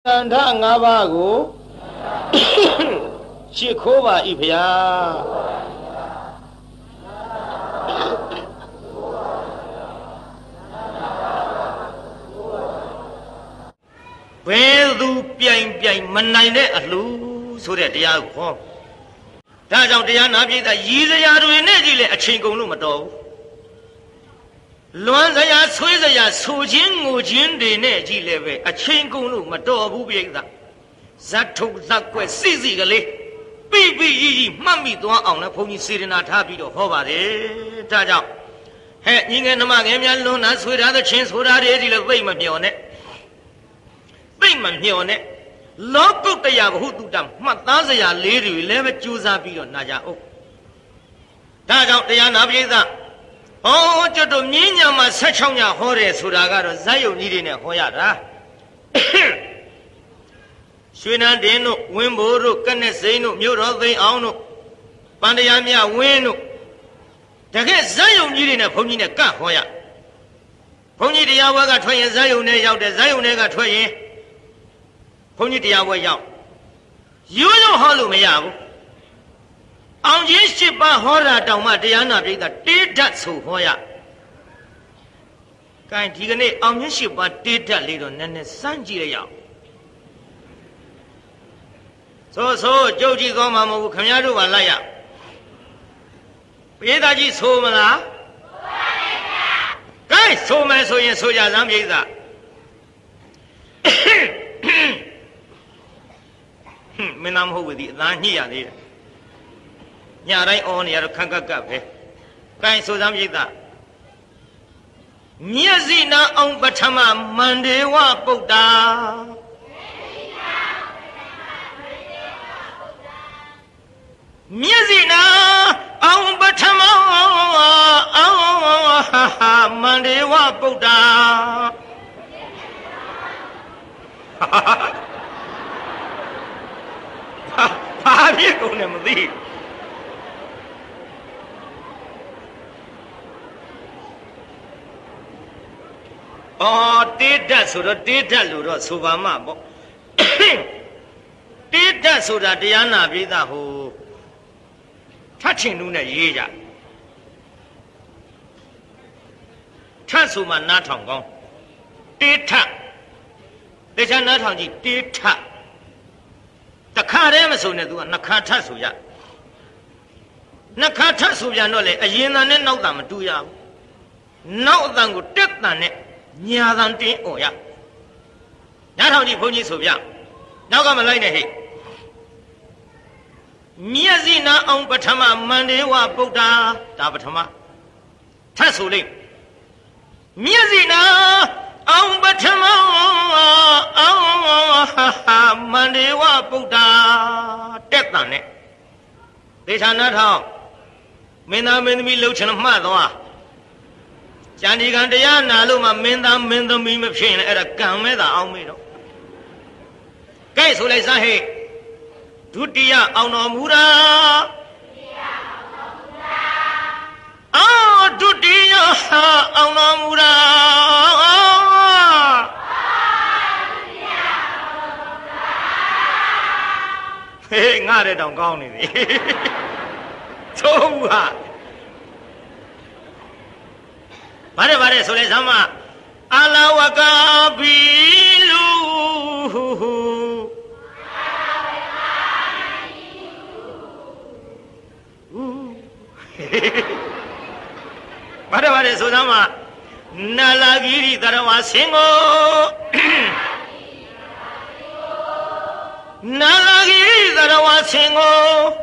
န္ဓငါးပါးကိုရှ िख ိုးပါ၏ဖျားဘယ်သူပြိုင်မနိုင်တဲ့အလှဆိုတဲ့တရားကိုဟောဒါကြောင့်တရားနာပြိဿရည်စရာတွေနဲ့ကြည့်လေအချိန်ကုန်လို့မတော်ဘူးလွမ်းစရာဆွေးစရာဆိုခြင်းငိုခြင်းတွေနဲ့ကြည့်လေပဲအချိန်ကုန်လို့မတော်ဘူးပြိဿဇတ်ထုတ်ဇက်ကွက်စီကလေးပြီးမှတ်မိသွားအောင်လဲဘုန်းကြီးစေတနာထားပြီးတော့ဟောပါတယ်ဒါကြောင့်ဟဲ့ညီငယ်နှမငယ်များလွန်နာဆွေထားတဲ့ချင်းဆိုတာတွေဒီလိုသိမမျှော်နဲ့လောကုတ္တရာဘဟုတုတ္တမှတ်သားစရာလေးတွေလည်းပဲကြိုးစားပြီးတော့နာကြအောင်ဒါကြောင့်တရားနာပရိသတ်ဟောကျွတ်တို့မြင်းညာမှာ16ညဟောတယ်ဆိုတာကတော့ဇတ်ယုံကြီးတွေနဲ့ဟောရတာရွှေနန်းတင်တို့ဝင်းဘိုးတို့ကနဲ့စိန်တို့မြို့တော်သိန်းအောင်တို့ပန္တရားမြဝင်းတို့တကယ်ဇတ်ယုံကြီးတွေနဲ့ဘုန်းကြီးနဲ့ကဟောရဘုန်းကြီးတရားပွဲကထွက်ရင်ဇတ်ယုံနဲ့ရောက်တယ်ဇတ်ယုံတွေကထွက်ရင်ဘုန်းကြီးတရားပွဲရောက်ရိုးဟောလို့မရဘူးအောင်ကြီး7ပါးဟောတာတောင်မှတရားနာပြိဿတေးဓာတ်ဆိုဟောရကဲဒီကနေ့အောင်ကြီး7ပါးတေးဓာတ်လေးတော့နည်းနည်းစမ်းကြည့်ရအောင်ဆိုကြုတ်ကြည့်ကောင်းမှာမဟုတ်ဘူးခင်ဗျားတို့ကလိုက်ရပြိဿကြီးဆိုမလားကဲဆိုမယ်ဆိုရင်ဆိုကြစမ်းပြိဿမင်းသားမဟုတ်ဘူးဒီအသားညှိရသေးတယ်ညတိုင်းအော်နေရတော့ခန့်ကပ်ပဲကိုင်းဆိုစမ်းပြိဿမျက်စိနာအောင်ပထမမန္တေဝပုဒ္ဒါမျက်စိနာအောင်ပထမအောင်မန္တေဝပုဒ္ဒါဘာဖြစ်ကုန်လဲမသိအော်တေးဓာတ်ဆိုတော့တေးဓာတ်လို့တော့ဆိုပါမှပေါ့တေးဓာတ်ဆိုတာတရားနာပိသဟိုထတ်ချင်လို့နဲ့ရေးကြထတ်ဆိုမှနားထောင်ကောင်းတေးထတ်တခြားနားထောင်ကြည့်တေးထတ်တခါတည်းမဆိုနဲ့သူကနှခါထတ်ဆိုရနှခါထတ်ဆိုပြန်တော့လေအရင်တန်နဲ့နောက်တန်မတူရဘူးနောက်အတန်ကိုတက်တန်နဲ့ညာတန်တင်းអော်ရနားထောင်ကြည့်ဘုန်းကြီးဆိုပြနောက်ကမလိုက်နဲ့ဟဲ့မျက်စိနာအောင်ပထမမန္တေဝပုဒ္ဒါဒါပထမထတ်ဆိုလိမ့်မျက်စိနာအောင်ပထမအောင်မန္တေဝပုဒ္ဒါတက်တန်နဲ့ဒေသနာထောင်မင်းသားမင်းသမီးလှုပ်ချင်မှတ်သွားကျန်ဒီကံတရားနာလို့မှမင်းသားမင်းသမီးမဖြစ်ရင်အဲ့ဒါကံမဲ့တာအောင်မေးတော့ကဲဆိုလိုက်စမ်းဟဲ့ဒုတိယအောင်တော်မူတာအော်ဒုတိယအောင်တော်မူတာဟေးငါတဲ့တောင်ကောင်းနေပြီသုံးဟာဗါတဲ့ဆိုလိုက်စမ်းမအလဝကဘီလူဗါတဲ့ဆိုစမ်းမနာလာဂီရီတရဝဆင်းကိုနာလာဂီရီတရဝဆင်းကို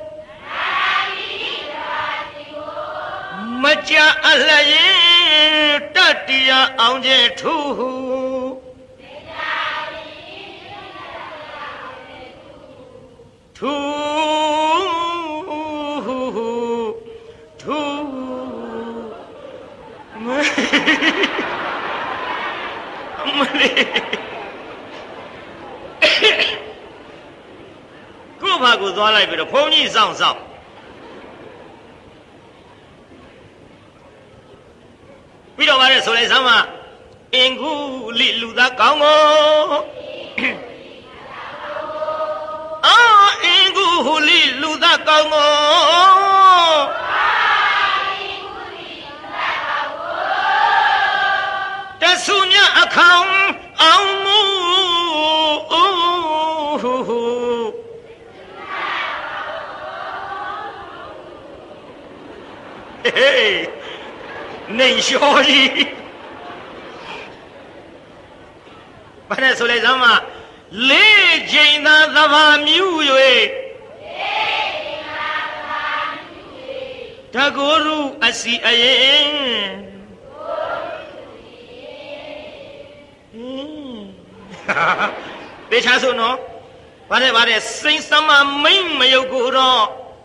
မကြအလရင်တတိယအောင်ကျထူထူမလေးကို့ဘာကိုသွားလိုက်ပြီးတော့ဘုန်းကြီးစောင့်ပြီးတော့ဗါတဲ့ဆိုလိုက်စမ်းမအင်္ဂုလိလူသားကောင်းကိုဟူလီလူသားကောင်းကိုတဆူမြအခေါင်အောင်မူဟေးနေလျှော်ကြီးဘာလဲဆိုလဲစမ်းမလေးချိန်သာသဘာမြူ၍တကူရုအစီအရင်တေချာဆိုနော်ဘာလဲစိတ်သမမိန်မယုတ်ကိုတော့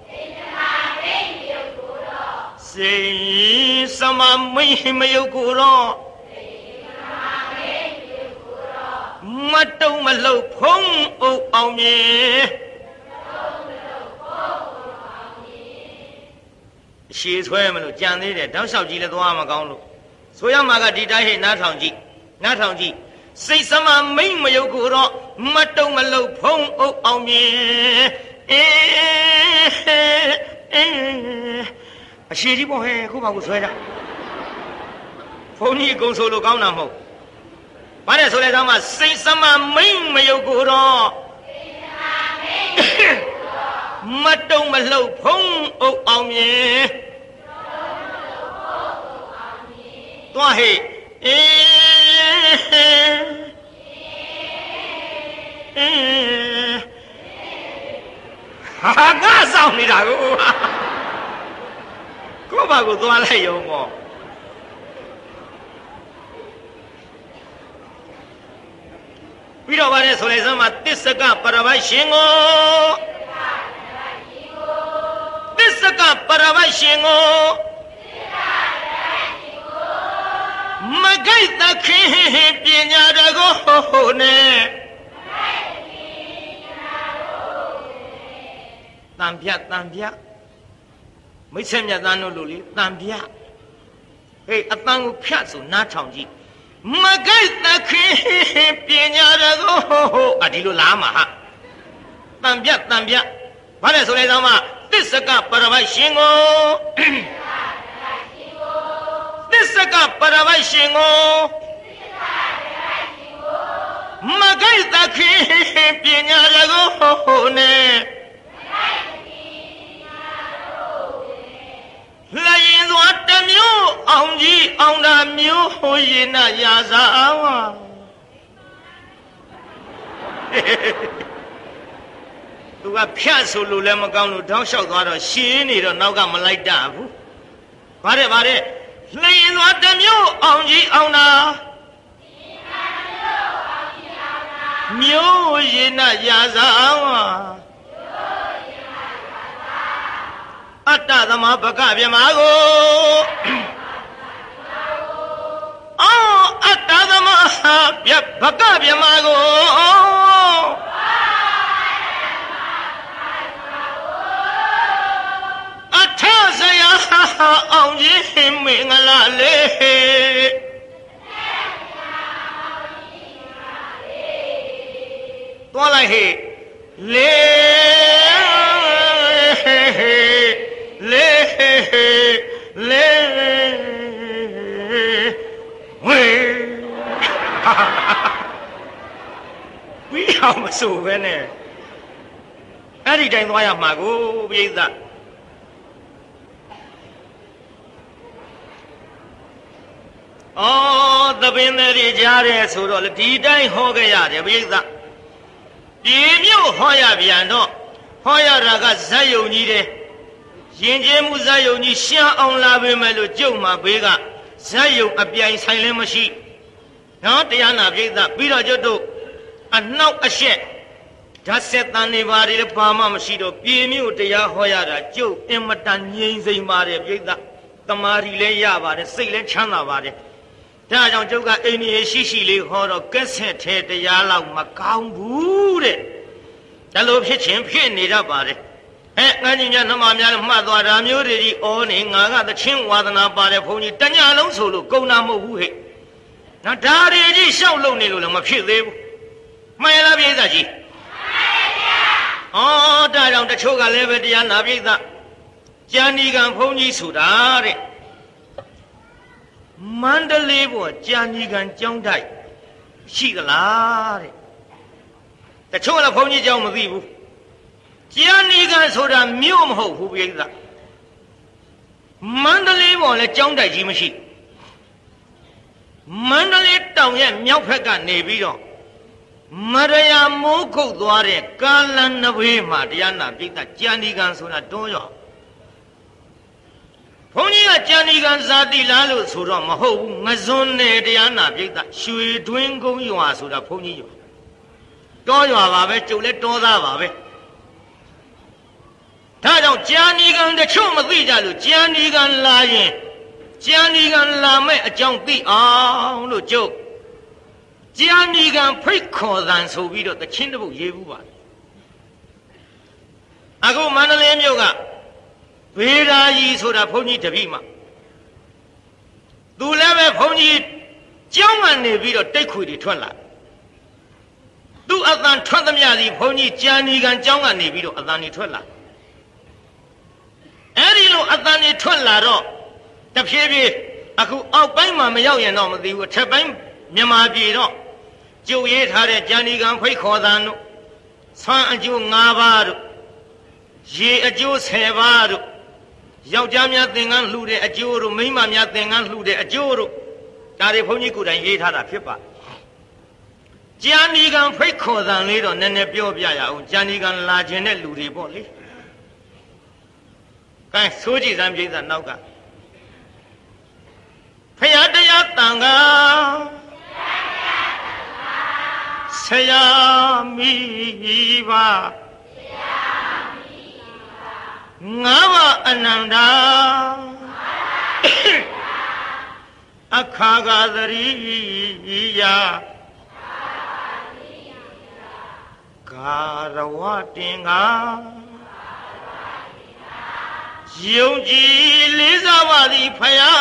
စိတ်သမမိန်မယုတ်ကိုတော့မတုံမလှုပ်ဖုံးအုပ်အောင်မြေရှည်ဆွဲမလို့ကြံသေးတယ်တောက်လျှောက်ကြည့်လဲသွားမကောင်းလို့ဆိုရမှာကဒီတိုင်းဟဲ့နားထောင်ကြည့်စိတ်သမမိန်မယုတ်ကိုတော့မတုံမလှုပ်ဖုံးအုပ်အောင်မြေအရှိကြီးပေါ့ဟဲ့ခုပါကိုဆွဲတာဘုန်းကြီးအကုန်ဆိုလို့ကောင်းတာမဟုတ်ဘာလဲဆိုလဲသားမစိတ်သမမိန်မယုတ်ကိုတော့မတုံမလှုပ်ဖုံးအုပ်အောင်မြေသွားဟဲ့ဟာငါဆောင်နေတာကိုဘာကိုသွားလိုက်ရုံပေါ့ပြီးတော့ဗါလဲဆိုလဲစမ်းမှာတစ္စကပရဝရှင်ကိုတစ္စကပရဝရှင်ကိုမဂိတ်သခင်ပညာတကိုနဲ့တန်ပြမိတ်ဆက်မြတ်သားတို့လိုလေတန်ပြဟေးအတန်ကိုဖြတ်ဆိုနားထောင်ကြည့်မဂိတ်သခင်ပညာတကိုဒီလိုလားမှာဟာတန်ပြဘာလဲဆိုလဲသောမှာသစ္စကပရဝရှင်ကိုသစ္စကပရဝရှင်ကိုမဂိတ်သခင်ပညာတကိုနဲ့လရင်စွာတမျိုးအောင်ကြီးအောင်တာမျိုးဟိုရင်နာရာစာဝါသူကဖြတ်ဆိုလို့လည်းမကောင်းလို့တောင်းလျှောက်သွားတော့ရှင်းနေတော့နောက်ကမလိုက်တာဘူးဘာတဲ့လရင်စွာတမျိုးအောင်ကြီးအောင်တာမျိုးရင်နာရာစာဝါအတ္တသမဘကပြမကိုအော်အတ္တသမဘကပြမကိုအထဆရာအောင်ကြီးမင်္ဂလာလေးသွားလိုက်ဟေ့လေဝေဝီအောင်မဆိုပဲနဲ့အဲ့ဒီတိုင်းသွားရမှာကိုပြိဿသပင်တွေကြားတယ်ဆိုတော့လေဒီတိုင်းဟောခဲ့ရတယ်ပြိဿဒီမြို့ဟောရပြန်တော့ဟောရတာကဇက်ယုံကြီးတယ်ရင်ကျင်းမှုဇက်ယုံကြီးရှင်းအောင်လာပေမဲ့လို့ကျုပ်မှာဘေးကဇက်ယုံအပြိုင်ဆိုင်လည်းမရှိနော်တရားနာပြိဿပြီးတော့ကျုပ်တို့အနှောက်အရှက်ဓာတ်ဆက်တန်နေပါလေဘာမှမရှိတော့ပြေမြို့တရားဟောရတာကျုပ်အင်မတန်ငြိမ်စိမ်ပါတယ်ပြိဿတမာရီလည်းရပါတယ်စိတ်လည်းချမ်းသာပါတယ်ဒါကြောင့်ကျုပ်ကအိမ်ကြီးရှိလေးဟောတော့ကက်ဆက်ထဲတရားလောက်မကောင်းဘူးတဲ့ဒါလိုဖြစ်ချင်းဖြစ်နေတတ်ပါတယ်ငါကြီးများနှမများမှတ်သွားတာမျိုးတွေဒီဩနေငါကသချင်းဝါသနာပါတယ်ဘုန်းကြီးတညလုံးဆိုလို့ကုန်တာမဟုတ်ဘူးဟဲ့နော်ဒါတွေကြီးရှောက်လုံနေလို့လည်းမဖြစ်သေးဘူးမှန်လားပြိဿကြီးမှန်ပါဗျာ哦，这让这抽个来呗，这样拿鼻子，讲你干碰你出大的，满的来不讲你干讲台，是个拉的，这抽了碰你讲我们地步，讲你干说的没有后胡鼻子，满的来不来讲台什么事？满的来当然苗派干那边了。马来亚木口多的，橄榄那位马的呀那边的家里干说那多少？朋友家里干啥的拉路出了么后，我说那的呀那边的水准公用啊说的朋友，多少话呗，就来多大话呗。他让家里干的什么回家路，家里干拉人，家里干拉妹讲对啊，路就。家里干配考上手笔了，他亲都不业务吧？阿哥满了来没有个？为啥一说他碰你这边嘛？都来外碰你江湾那边了，得亏的穿了。都阿咱穿怎么样的？碰你家里干江湾那边了，阿咱你穿了。哎，里路阿咱你穿了了，这偏偏阿哥奥本嘛没有人那么的，我这本密码笔了。就业他的家里干会考上了，三就5把了，一就3把了，要家面定安路的就了，没嘛面定安路的就了，家里朋友固然业他的批发，家里干会考上来了，那表呀，家里干拉进的路的不哩，看手机上边在闹个，他呀这呀当啊。saya miwa ngawa ananda akhagadariya karawatinga yongji lizawadi phaya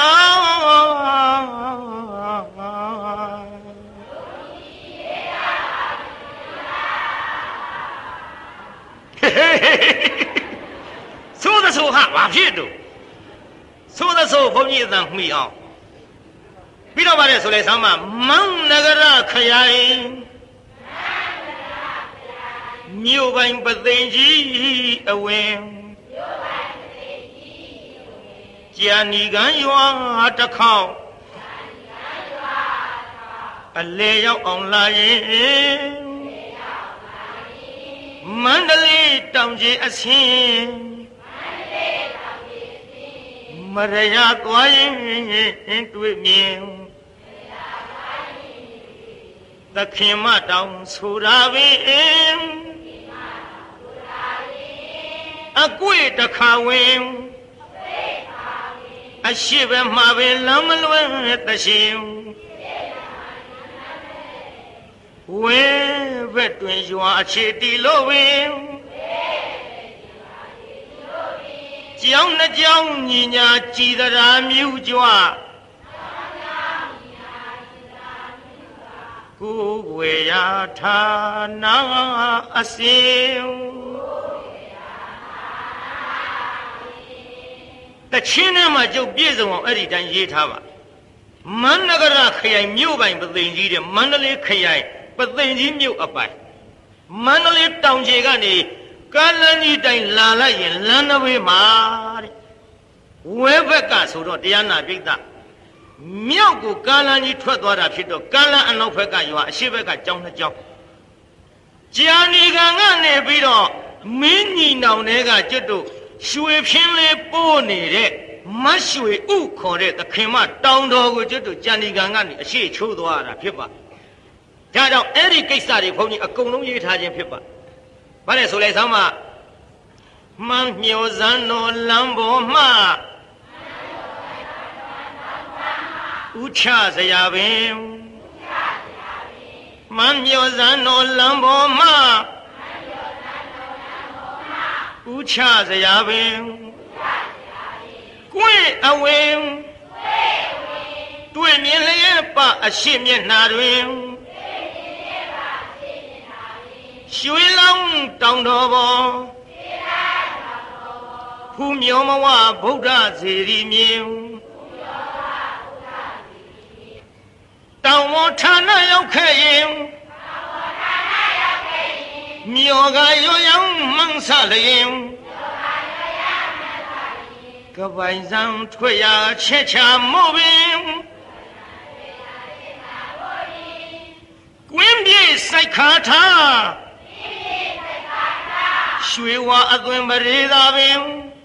说的说哈，瓦片都，说的说朋友咱没有，比如把这说来什么，忙那个人可呀，牛班不登记问，家里干要这靠，来要往来人。满的嘞，当街啊亲，马来亚多人对面，那看嘛当出大问，啊贵的卡问，啊西边马边啷么乱的心。喂喂，对话起的路喂，讲那讲你呀，记得咱没有讲，古为呀他那心，那前年嘛就别着往二里站一他吧，满那个人可以没有办法认识的，满那里可以。不认识没有阿白，满那里当街干的，干了你在拉来人拉那位马的，我不敢说着这样那边的，苗个干了你出多少皮多，干了俺老婆干有西边干讲他讲，家里干俺那边的，每年到那个就都水平来包你的，没水误考的，他看嘛当到个就都家里干俺的，谁抽多少皮吧。加上这里给啥的朋友，共同一条件批发，把那说来什么？满苗山罗兰博马，乌恰是呀文，满苗山罗兰博马，乌恰是呀文，贵啊文，对面来把西面那人。 ရွှေလောင်းတောင်တော်ပေါ်ဖူးမြောမဝဗုဒ္ဓစေရီမြေတောင်ပေါ်ဌာနရောက်ခဲ့ရင်မြောကရောရောင်မှန်းဆလျင်ကပိုင်စံထွက်ရချက်ချမို့ပင်ကွင်းပြေစိုက်ခါထားရွှေဝါအသွင်ပရိသာပင်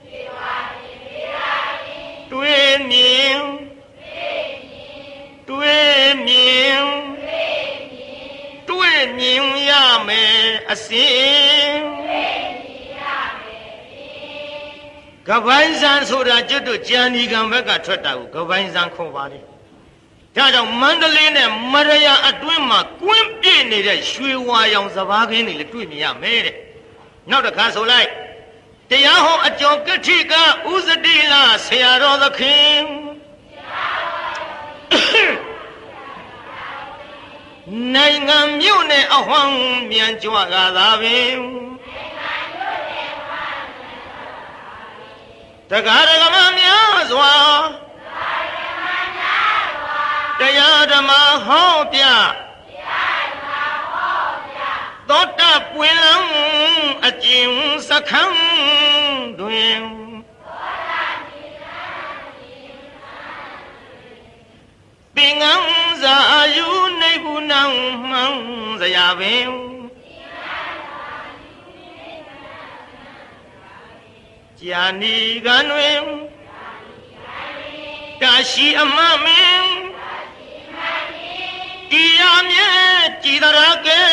တွေ့မြင်တွေ့မြင်တွေ့မြင်ရမယ်အစဉ်ကပိုင်စံဆိုတာကျွတ်တို့ကြံဒီကံဘက်ကထွက်တာကိုကပိုင်စံခေါ်ပါတယ်ဒါကြောင့်မန္တလေးနဲ့မရယာအတွင်းမှာကွင်းပြည့်နေတဲ့ရွှေဝါရောင်စဘာခင်းတွေလည်းတွေ့မြင်ရမယ်တဲ့နောက်တစ်ခါဆိုလိုက်တရားဟောအကျော်ကတိကဥဇတိလဆရာတော်သခင်နိုင်ငံမြို့နယ်အဝှမ်းမြန်ကြွကသာပင်တရားဓမ္မများစွာတရားဓမ္မဟောပြသောတပွင့်လန်းအကျဉ်စခန်းတွင်ပင်ငန်းစာယူနေဘူးနောင်မှန်းစရာပင်ကြာနီကံတွင်ကာရှိအမမင်းတရားမြဲကြည်တရကဲ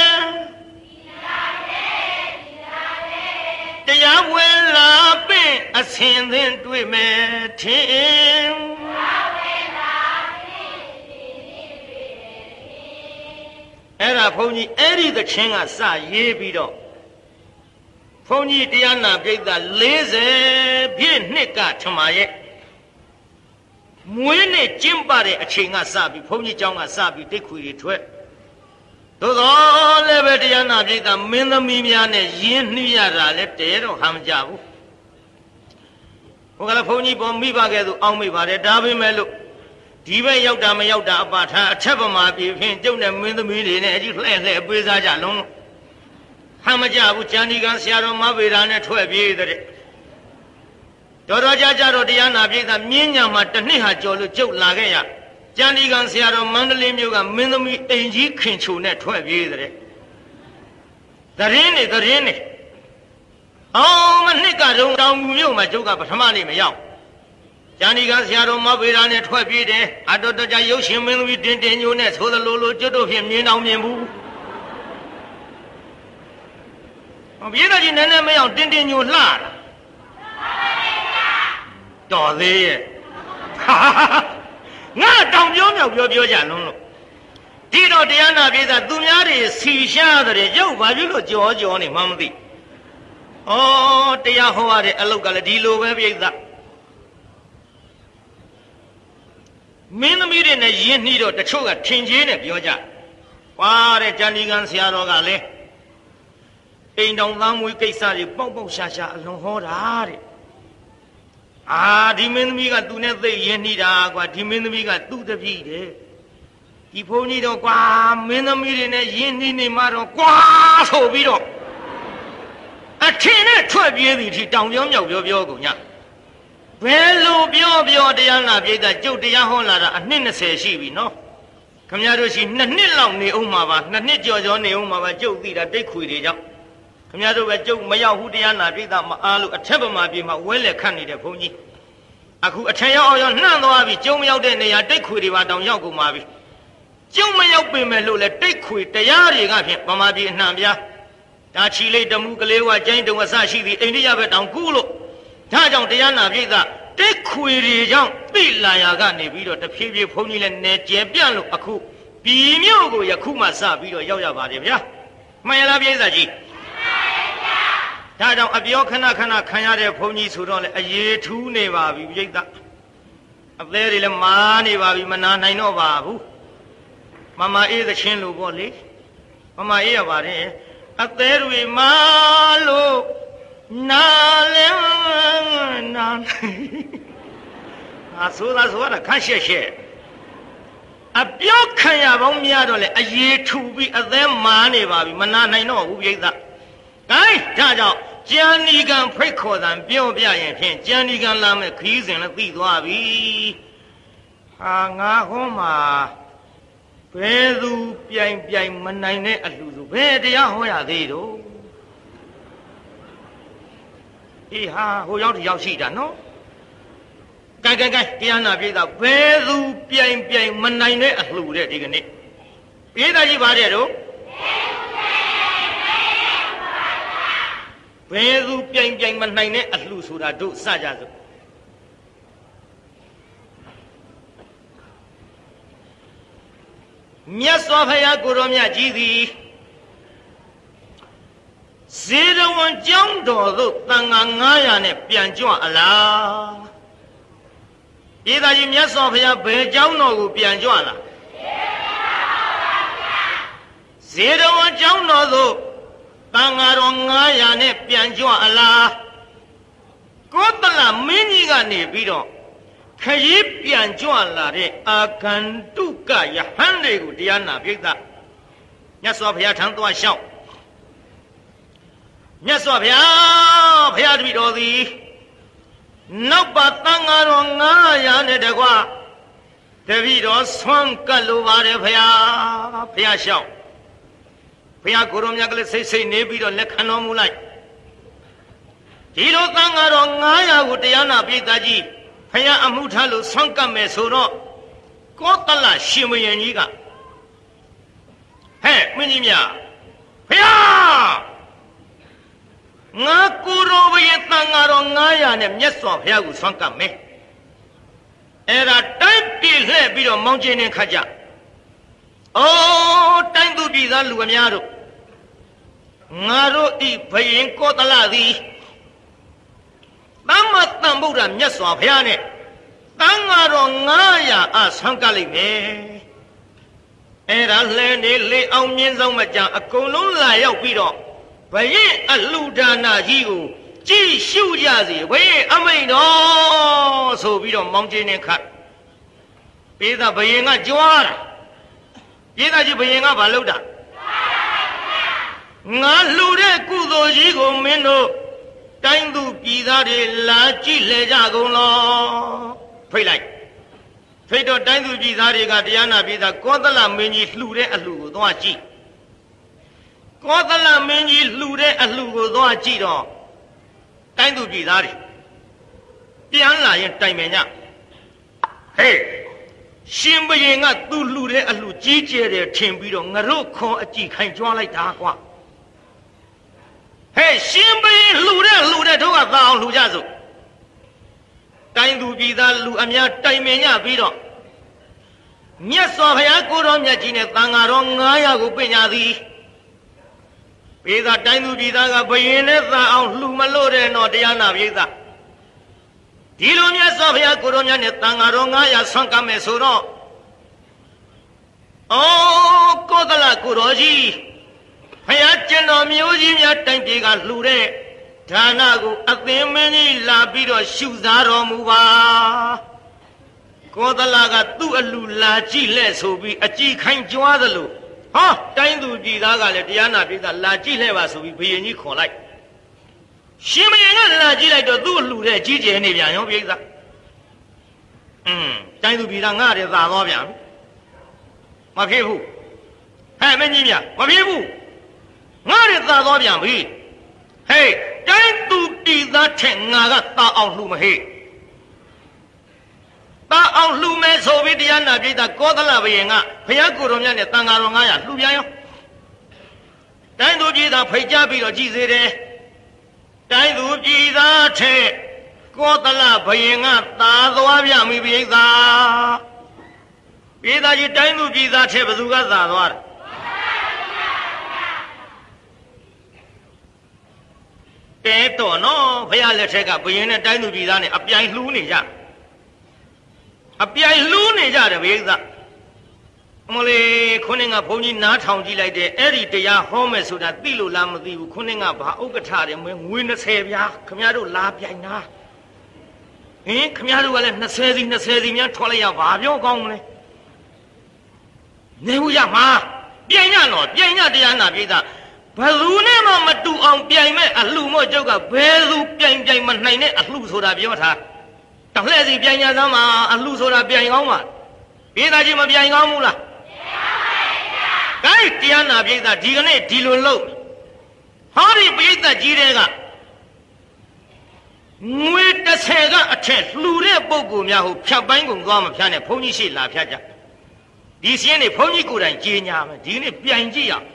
တရားဝဲလာပင်အစင်သင်တွေ့မယ်ထင်အဲ့ဒါဘုန်းကြီးအဲ့ဒီသချင်းကစရေးပြီးတော့ဘုန်းကြီးတရားနာပိဋက40ပြည့်နှစ်ကထမရဲ့မွေးနေ့ကျင်းပတဲ့အချိန်ကစပြီးဘုန်းကြီးကျောင်းကစပြီးတိတ်ခွေတွေထွက်သို့သောလည်းပဲတရားနာပိဋကမင်းသမီးများနဲ့ရင်းနှီးရတာလည်းတဲတော့ဟမ်းမကြဘူးဟိုကလည်းဘုန်းကြီးပေါ်မိဘကဲ့သို့အောင်းမိပါတယ်ဒါပေမဲ့လို့ဒီဘက်ရောက်တာမရောက်တာအပါထားအထက်ပမာပြေဖြင့်ကျုပ်နဲ့မင်းသမီးတွေနဲ့အကြီးလှဲ့လှဲ့ပေးစားကြလုံးဟမ်းမကြဘူးကျန်ဒီကံဆရာတော်မဗေဒာနဲ့ထွက်ပြေးတဲ့တော်တော်ကြတော့တရားနာပိဋကမြင်းညာမှာတစ်နှစ်ဟာကျော်လို့ကျုပ်လာခဲ့ရကျန်ဒီကံဆရာတော်မန္တလေးမြို့ကမင်းသမီးအိမ်ကြီးခင်ချိုနဲ့ထွက်ပြေးတဲ့သတင်းနေအောင်မနှစ်ကတုန်းတောင်ကူမြို့မှာကျုပ်ကပထမနေ့မရောက်ကျန်ဒီကံဆရာတော်မဗေဒာနဲ့ထွက်ပြေးတယ်အတော်တကြရုပ်ရှင်မင်းသမီးတင်ညိုနဲ့သိုးသလိုကျွတ်တို့ဖြင့်မြင်အောင်မြင်ဘူးပြေးတော့ကြီးနည်းနည်းမရောက်တင်ညိုလှတာတော်သေးရဲ့ငါတောင်ပြောမြောက်ပြောကြလုံးလို့ဒီတော့တရားနာပြေးတာသူများတွေစီရှားတဲ့ရုပ်ဘာဖြစ်လို့ကြောနေမှမသိဩတရားဟောရတဲ့အလုပ်ကလည်းဒီလိုပဲပြိဿမင်းသမီးတွေနဲ့ယဉ်နှီးတော့တချို့ကထင်ကြီးနဲ့ပြောကြွာတဲ့ကျန်ဒီကံဆရာတော်ကလည်းအိမ်တော်သားမွေးကိစ္စတွေပေါက်ရှာအလွန်ဟောတာတဲ့ဒီမင်းသမီးကသူနဲ့သိရင်းနှီးတာကွာဒီမင်းသမီးကသူ့တပည့်တဲ့ဒီဘုန်းကြီးတော့ကွာမင်းသမီးတွေနဲ့ရင်းနှီးနေမှတော့ကွာဆိုပြီးတော့အထင်နဲ့ထွက်ပြေးသည်ထိတောင်ပြောမြောက်ပြောကုန်ညဘယ်လိုပြောတရားနာပိဋကကျုပ်တရားဟောလာတာအနှစ်20ရှိပြီနော်ခမရတို့ရှိ2နှစ်လောက်နေအောင်မှာပါ2နှစ်ကျော်နေအောင်မှာပါကျုပ်သိတာတိတ်ခွေတွေကြောင့်ခမရတို့ပဲကျုပ်မရောက်ဘူးတရားနာပိဋကမအားလို့အထက်ပမာပြေမှာဝဲလက်ခတ်နေတဲ့ဘုန်းကြီးအခုအထက်ရောက်အောင်နှံ့သွားပြီကျုံမရောက်တဲ့နေရာတိတ်ခွေတွေပါတောင်ရောက်ကုန်ပါပြီကျုံမရောက်ပင်မဲ့လို့လဲတိတ်ခွေတရားတွေကဖြင့်ပမာပြေအနှံပြားဒါချီလေးတမှုကလေးဝကျိုင်းတုံအစရှိသည်အိန္ဒိယဘက်တောင်ကူးလို့ဒါကြောင့်တရားနာပိဋကတိတ်ခွေတွေကြောင့်သိလာရာကနေပြီးတော့တဖြည်းဖြည်းဘုန်းကြီးလည်းနေကျဲပြန့်လို့အခုပြည်မြို့ကိုယခုမှစပြီးတော့ရောက်ရပါတယ်ဗျာမှန်ရလားပိဋကကြီးဒါကြောင့်အပြောခဏခံရတဲ့ဘုန်းကြီးဆိုတော့လေအရေးထူးနေပါပြီပိဋကအသေးတွေလည်းမာနေပါပြီမနာနိုင်တော့ပါဘူးမမအေးသချင်းလို့ပေါ့လေမမအေးရပါတယ်အသေးတွေမာလို့နာလဲနာငါဆိုတာခန့်ရှက်ရှက်အပြောက်ခံရပေါင်းများတော့လေအရေးထူပြီးအသေးမာနေပါပြီမနာနိုင်တော့ဘူးပြိဿဂိုင်းဒါကြောင့်ကျန်ဒီကံဖိတ်ခေါ်တယ်ပြောပြရင်ဖြင့်ကျန်ဒီကံလာမဲ့ခီးစဉ်လည်းသိသွားပြီဟာငါဟောမှာဘယ်သူပြိုင်မနိုင်တဲ့အလှဆိုဘယ်တရားဟောရသေးတော့အေးဟာဟိုရောက်တယောက်ရှိတာနော်ကဲတရားနာပြိဿဘယ်သူပြိုင်မနိုင်တဲ့အလှတဲ့ဒီကနေ့ပြိဿကြီးပါတယ်တော့ဘယ်သူပြိုင်မနိုင်တဲ့အလှဆိုတာတို့စကြစို့မြတ်စွာဘုရားကိုရောမြတ်ကြီးသည်ဇေရဝံကျောင်းတော်သို့တန်ဃာ900နဲ့ပြန်ကြွအလားပြည်သားကြီးမြတ်စွာဘုရားဘယ်ကျောင်းတော်ကိုပြန်ကြွလားဇေရဝံကျောင်းတော်သို့တန်ဃာတော်900နဲ့ပြန်ကြွအလားကောသလမင်းကြီးကနေပြီးတော့ခရီးပြန်ကြွလာတဲ့အာဂန္တုကယဟန်တွေကိုတရားနာပြိဿမြတ်စွာဘုရားထံသွားလျှောက်မြတ်စွာဘုရားတပည့်တော်သည်နောက်ပါတန်ဃာတော်900နဲ့တကွတပည့်တော်ဆွမ်းကပ်လိုပါတယ်ဘုရားလျှောက်ဘုရားကိုရောမြတ်ကလေးစိတ်နေပြီးတော့လက်ခံတော်မူလိုက်ဒီလိုတန်ဃာတော်900ကိုတရားနာပြိဿကြီးဖယားအမှုထားလို့ဆွမ်းကပ်မယ်ဆိုတော့ကောသလရှင်မယင်ကြီးကဟဲ့မင်းကြီးများဖယားငါကိုရောဘရဲ့တန်ဃာတော်900နဲ့မြတ်စွာဘုရားကိုဆွမ်းကပ်မယ်အဲ့ဒါတိုက်ပြေလှည့်ပြီးတော့မောင်းကျင်းနေခါကြအိုးတိုင်းသူပြည်သားလူအများတို့ငါတို့ဤဘယင်ကောသလသည်သမ္မာသမ္ဗုဒ္ဓမြတ်စွာဘုရားနဲ့တန်ဃာတော်900အဆွမ်းကပ်လိုက်မယ်အဲ့ဒါလှဲနေလေအောင်မြင့်ဆုံးမကြအကုန်လုံးလာရောက်ပြီးတော့ဘယင်အလှူဒါနကြီးကိုကြည်ရှုကြစေဘယင်အမိန်တော်ဆိုပြီးတော့မောင်းကျင်းနေခတ်ပေးတာဘယင်ကကြွားတာပေးတာကြီးဘယင်ကဘာလုပ်တာငါလှူတဲ့ကုသိုလ်ကြီးကိုမင်းတို့တိုင်းသူပြည်သားတွေလာကြည့်လေကြကုန်လောဖိတ်လိုက်ဖိတ်တော့တိုင်းသူပြည်သားတွေကတရားနာပြည်သားကောသလမင်းကြီးလှူတဲ့အလှူကိုသွားကြည့်ကောသလမင်းကြီးလှူတဲ့အလှူကိုသွားကြည့်တော့တိုင်းသူပြည်သားတွေပြန်လာရင်တိုင်ပင်ညဟေးရှင်ဘုရင်ကသူ့လှူတဲ့အလှူကြီးကျယ်တယ်ထင်ပြီးတော့ငါတို့ခွန်အကြည့်ခိုင်ကြွားလိုက်တာကွာဟဲ့ရှင်ဘုရင်လှူတဲ့တို့ကသာအောင်လှူကြစို့တိုင်းသူပြည်သားလူအများတိုင်ပင်ညပြီးတော့မြတ်စွာဘုရားကိုတော်မြတ်ကြီးနဲ့တန်ဃာတော်900ကိုပြင်ညာသည်ပေသာတိုင်းသူပြည်သားကဘယင်နဲ့သာအောင်လှူမလို့တဲ့တော့တရားနာပြည်သားဒီလိုမြတ်စွာဘုရားကိုတော်မြတ်နဲ့တန်ဃာတော်900ဆွမ်းကပ်မယ်ဆိုတော့အော်ကောသလကိုတော်ကြီးဘုရားကျင်တော်မျိုးကြီးများတိုင်ပြေကလှူတဲ့ဒါနကိုအသင်မင်းကြီးလာပြီးတော့ရှုစားတော်မူပါကောသလကသူ့အလှလာကြည့်လက်ဆိုပြီးအကြည့်ခိုင်းကြွားသလိုဟောတိုင်းသူပြည်သားကလည်းတရားနာပြည်သားလာကြည့်လှဲပါဆိုပြီးဘုရင်ကြီးခေါ်လိုက်ရှင်ဘုရင်ကလာကြည့်လိုက်တော့သူ့အလှတဲ့ကြီးကျယ်နေပြန်ရောပြည်သားတိုင်းသူပြည်သားငါတွေသာသွားပြန်မဖြစ်ဘူးဟဲ့မင်းကြီးများမဖြစ်ဘူးငါတွေသာသွားပြန်ပြီဟေးတိုင်းသူပြည်သားထက်ငါကသာအောင်လှူမဟေ့သာအောင်လှူမယ်ဆိုပြီးတရားနာပြည်သားကောသလဘုရင်ကဘုရားကိုယ်တော်မြတ်နဲ့တန်ဃာတော်900လှူပြန်ရောတိုင်းသူပြည်သားဖိတ်ကြားပြီးတော့ကြည်စေတယ်တိုင်းသူပြည်သားထက်ကောသလဘုရင်ကသာသွားပြန်ပြီပြည်သားပြည်သားကြီးတိုင်းသူပြည်သားထက်ဘယ်သူကသာသွားတယ်တဲတော်နော်ဘုရားလက်ထက်ကဘုရင်နဲ့တိုင်းသူပြည်သားနဲ့အပြိုင်လှူးနေကြတယ်ဘိသိအမလေးခုနကဘုန်းကြီးနားထောင်ကြည့်လိုက်တယ်အဲ့ဒီတရားဟောမယ်ဆိုတာသိလို့လားမသိဘူးခုနကဘာဥက္ကဋ္ဌတယ်ငွေ20ပြားခမရတို့လာပြိုင်တာဟင်ခမရတို့ကလည်း20စီများထွက်လိုက်ရဘာပြောကောင်းမလဲနေဘူးရမှာပြိုင်ညတော့ပြိုင်ညတရားနာပြည်သားဘယ်သူနဲ့မှမတူအောင်ပြိုင်မဲ့အလှမို့ကျုပ်ကဘယ်သူပြိုင်မနိုင်တဲ့အလှဆိုတာပြောထားတလှည့်စီပြိုင်ညသမ်းမှာအလှဆိုတာပြိုင်ကောင်းမှာပြည်သားကြီးမပြိုင်ကောင်းဘူးလားကဲတရားနာပြည်သားဒီကနေ့ဒီလိုလုပ်ဟောဒီပြည်သားကြီးတွေကငွေ30ကအထက်လှူတဲ့ပုံကူများဟိုဖြတ်ပိုင်းကုန်သွားမဖြတ်နဲ့ဘုန်းကြီးရှိလာဖြတ်ကြဒီစင်းနေဘုန်းကြီးကိုယ်တိုင်ကြေညာမယ်ဒီနေ့ပြိုင်ကြည့်ရအောင်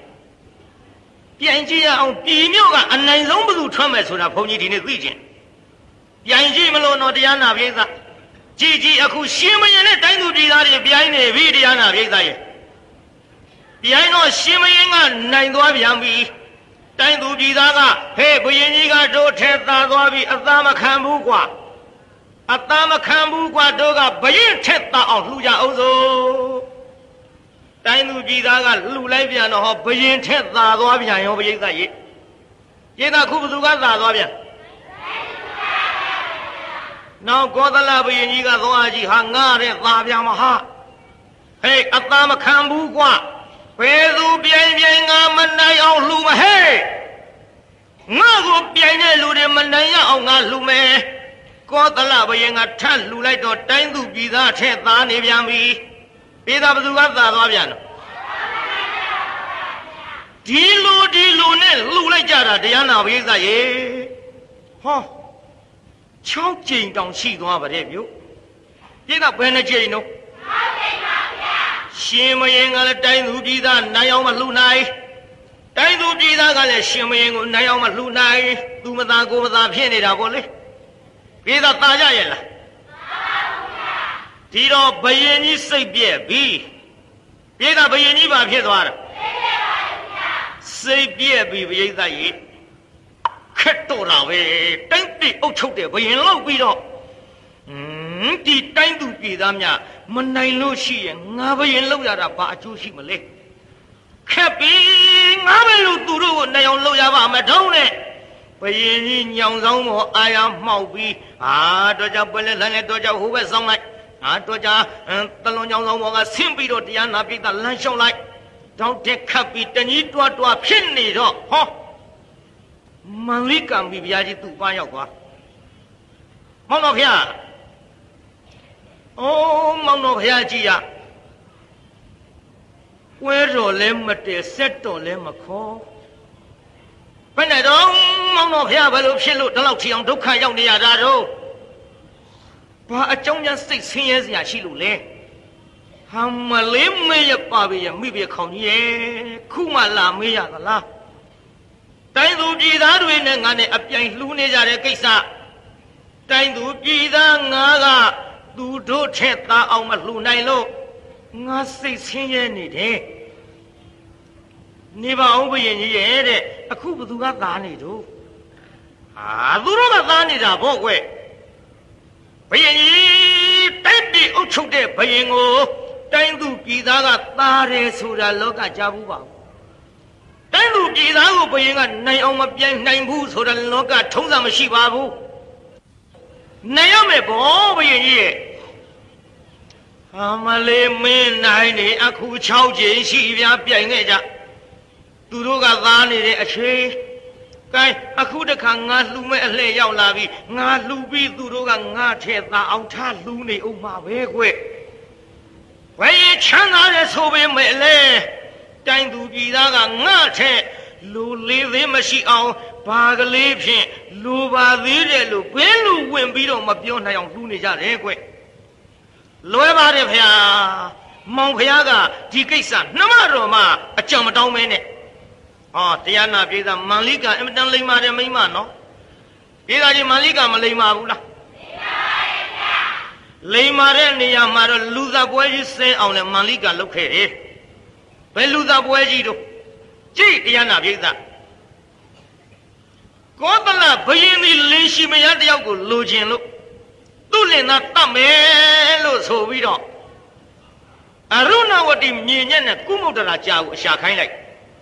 ပြည်မြို့ကအနိုင်ဆုံးဘသူထွက်မယ်ဆိုတာဘုန်းကြီးဒီနေ့သိကျင်ပြိုင်ကြည့်မလို့တော့တရားနာပြည်သားကြည်အခုရှင်မရင်နဲ့တိုင်းသူပြည်သားတွေပြိုင်နေပြီတရားနာပြည်သားရဲ့ပြိုင်တော့ရှင်မရင်ကနိုင်သွားပြန်ပြီတိုင်းသူပြည်သားကဟဲ့ဘုရင်ကြီးကတို့ထဲသာသွားပြီအသားမခံဘူးကွာတို့ကဘရင်ထက်သာအောင်လှူကြအောင်စို့တိုင်းသူပြည်သားကလှူလိုက်ပြန်တော့ဟောဘရင်ထက်သာသွားပြန်ရောဘရိတ်သားရဲ့ပြည်သားခုဘသူကသာသွားပြန်နောက်ကောသလဘရင်ကြီးကသွားကြည့်ဟာငါတဲ့သာပြန်မဟာဟဲ့အသားမခံဘူးကွာဘယ်သူပြိုင်ငါမနိုင်အောင်လှူမဟဲ့ငါကိုပြိုင်တဲ့လူတွေမနိုင်ရအောင်ငါလှူမယ်ကောသလဘရင်ကထပ်လှူလိုက်တော့တိုင်းသူပြည်သားထက်သားနေပြန်ပြီပြည်သားဘသူကသာသွားပြန်တော့ဒီလိုနဲ့လှူလိုက်ကြတာတရားနာပြည်သားရေဟော6ကြိမ်တောင်ရှိသွားပါတဲ့မြို့ပြည်သားဘယ်နှကြိမ်တော့ရှင်မရင်ကလည်းတိုင်းသူပြည်သားနိုင်အောင်မလှူနိုင်တိုင်းသူပြည်သားကလည်းရှင်မရင်ကိုနိုင်အောင်မလှူနိုင်သူမသာကိုမသာဖြစ်နေတာပေါ့လေပြည်သားตาကြရဲ့လားဒီတော့ဘယင်ကြီးစိတ်ပြက်ပြီပြည်သားဘယင်ကြီးဘာဖြစ်သွားတာစိတ်ပြက်ပြီဘယိသားကြီးခက်တော့တာပဲတိုင်းပြည်အုပ်ချုပ်တဲ့ဘယင်လောက်ပြီးတော့ဒီတိုင်းသူပြည်သားများမနိုင်လို့ရှိရင်ငါဘယင်လောက်ရတာဘာအကျိုးရှိမလဲခက်ပြီငါပဲလို့သူတို့ကိုနိုင်အောင်လုပ်ရပါမထုံးနဲ့ဘယင်ကြီးညောင်ဆောင်မောအာရမှောက်ပြီးတော့ကြောင့်ပဲလဲလမ်းနဲ့တော့ကြောင့်ဟိုဘက်ဆောင်လိုက်တော့ကြောင့်တလုံးညောင်ဆောင်မောကဆင်းပြီးတော့တရားနာပြည်သားလမ်းလျှောက်လိုက်တောင်းတက်ခတ်ပြီးတကြီးတွားဖြစ်နေတော့ဟောမန်လိကံပြီးဘုရားကြီးသူ့ပါရောက်သွားမောင်တော်ဖျားမောင်တော်ဖျားကြီးရဝဲတော်လဲမတည့်ဆက်တော်လဲမခေါ်ဘယ်နဲ့တော့မောင်တော်ဖျားဘယ်လိုဖြစ်လို့ဒီလောက်ထီအောင်ဒုက္ခရောက်နေရတာတော့ဘာအကြောင်းများစိတ်ဆင်းရဲစရာရှိလို့လဲဟာမလေးမေးရပါပြီရမိပြခေါင်ကြီးရဲ့ခုမှလာမေးရသလားတိုင်းသူပြည်သားတွေနဲ့ငါနဲ့အပြိုင်လှူနေကြတဲ့ကိစ္စတိုင်းသူပြည်သားငါကသူတို့ထက်သားအောင်မလှူနိုင်လို့ငါစိတ်ဆင်းရဲနေတယ်နေပါအောင်ဘုရင်ကြီးရဲ့တဲ့အခုဘသူကသားနေတော့သူတို့ကသားနေတာဗောကွယ်ဘုရင်ကြီးတိုက်ပြီးအုပ်ချုပ်တဲ့ဘုရင်ကိုတိုင်းသူပြည်သားကသားတယ်ဆိုတာလောကကြားဘူးပါတိုင်းသူပြည်သားကိုဘုရင်ကနိုင်အောင်မပြိုင်နိုင်ဘူးဆိုတာလောကထုံးစံမရှိပါဘူးနိုင်ရမယ်ဗောဘုရင်ကြီးရဲ့မလေးမင်းနိုင်နေအခု6ကြိမ်ရှိပြပြိုင်ခဲ့ကြသူတို့ကသားနေတဲ့အချိန်ကဲအခုတခါငါလှူမဲ့အလှည့်ရောက်လာပြီငါလှူပြီးသူတို့ကငါထဲသားအောင်ထားလှူနေအောင်မှာပဲကွဘယ်ချမ်းသာတဲ့ဆိုပေမဲ့လေတိုင်းသူပြည်သားကငါထဲလူလေးသေးမရှိအောင်ဘာကလေးဖြင့်လူပါသေးတယ်လို့ဘယ်လူဝင်ပြီးတော့မပြောနိုင်အောင်လှူနေကြတယ်ကွလွယ်ပါတယ်ဖေ။မောင်ဖျားကဒီကိစ္စနှမတော်မှအကြံမတောင်းမဲနဲ့တရားနာပြည်သားမန်လိကအင်မတန်လိမ္မာတယ်မိမနော်ပြည်သားကြီးမန်လိကမလိမ္မာဘူးလားလိမ္မာတဲ့နေရာမှာတော့လူသားပွဲကြီးဆင်းအောင်လဲမန်လိကလုပ်ခဲ့တယ်ဘယ်လူသားပွဲကြီးတို့ကြည့်တရားနာပြည်သားကောသလဘယင်းဒီလင်းရှိမရတယောက်ကိုလိုချင်လို့သူ့လင်သားတတ်မယ်လို့ဆိုပြီးတော့အရုဏဝတိမြင်ညက်နဲ့ကုမုဒ္ဒရာကြာကိုအရှာခိုင်းလိုက်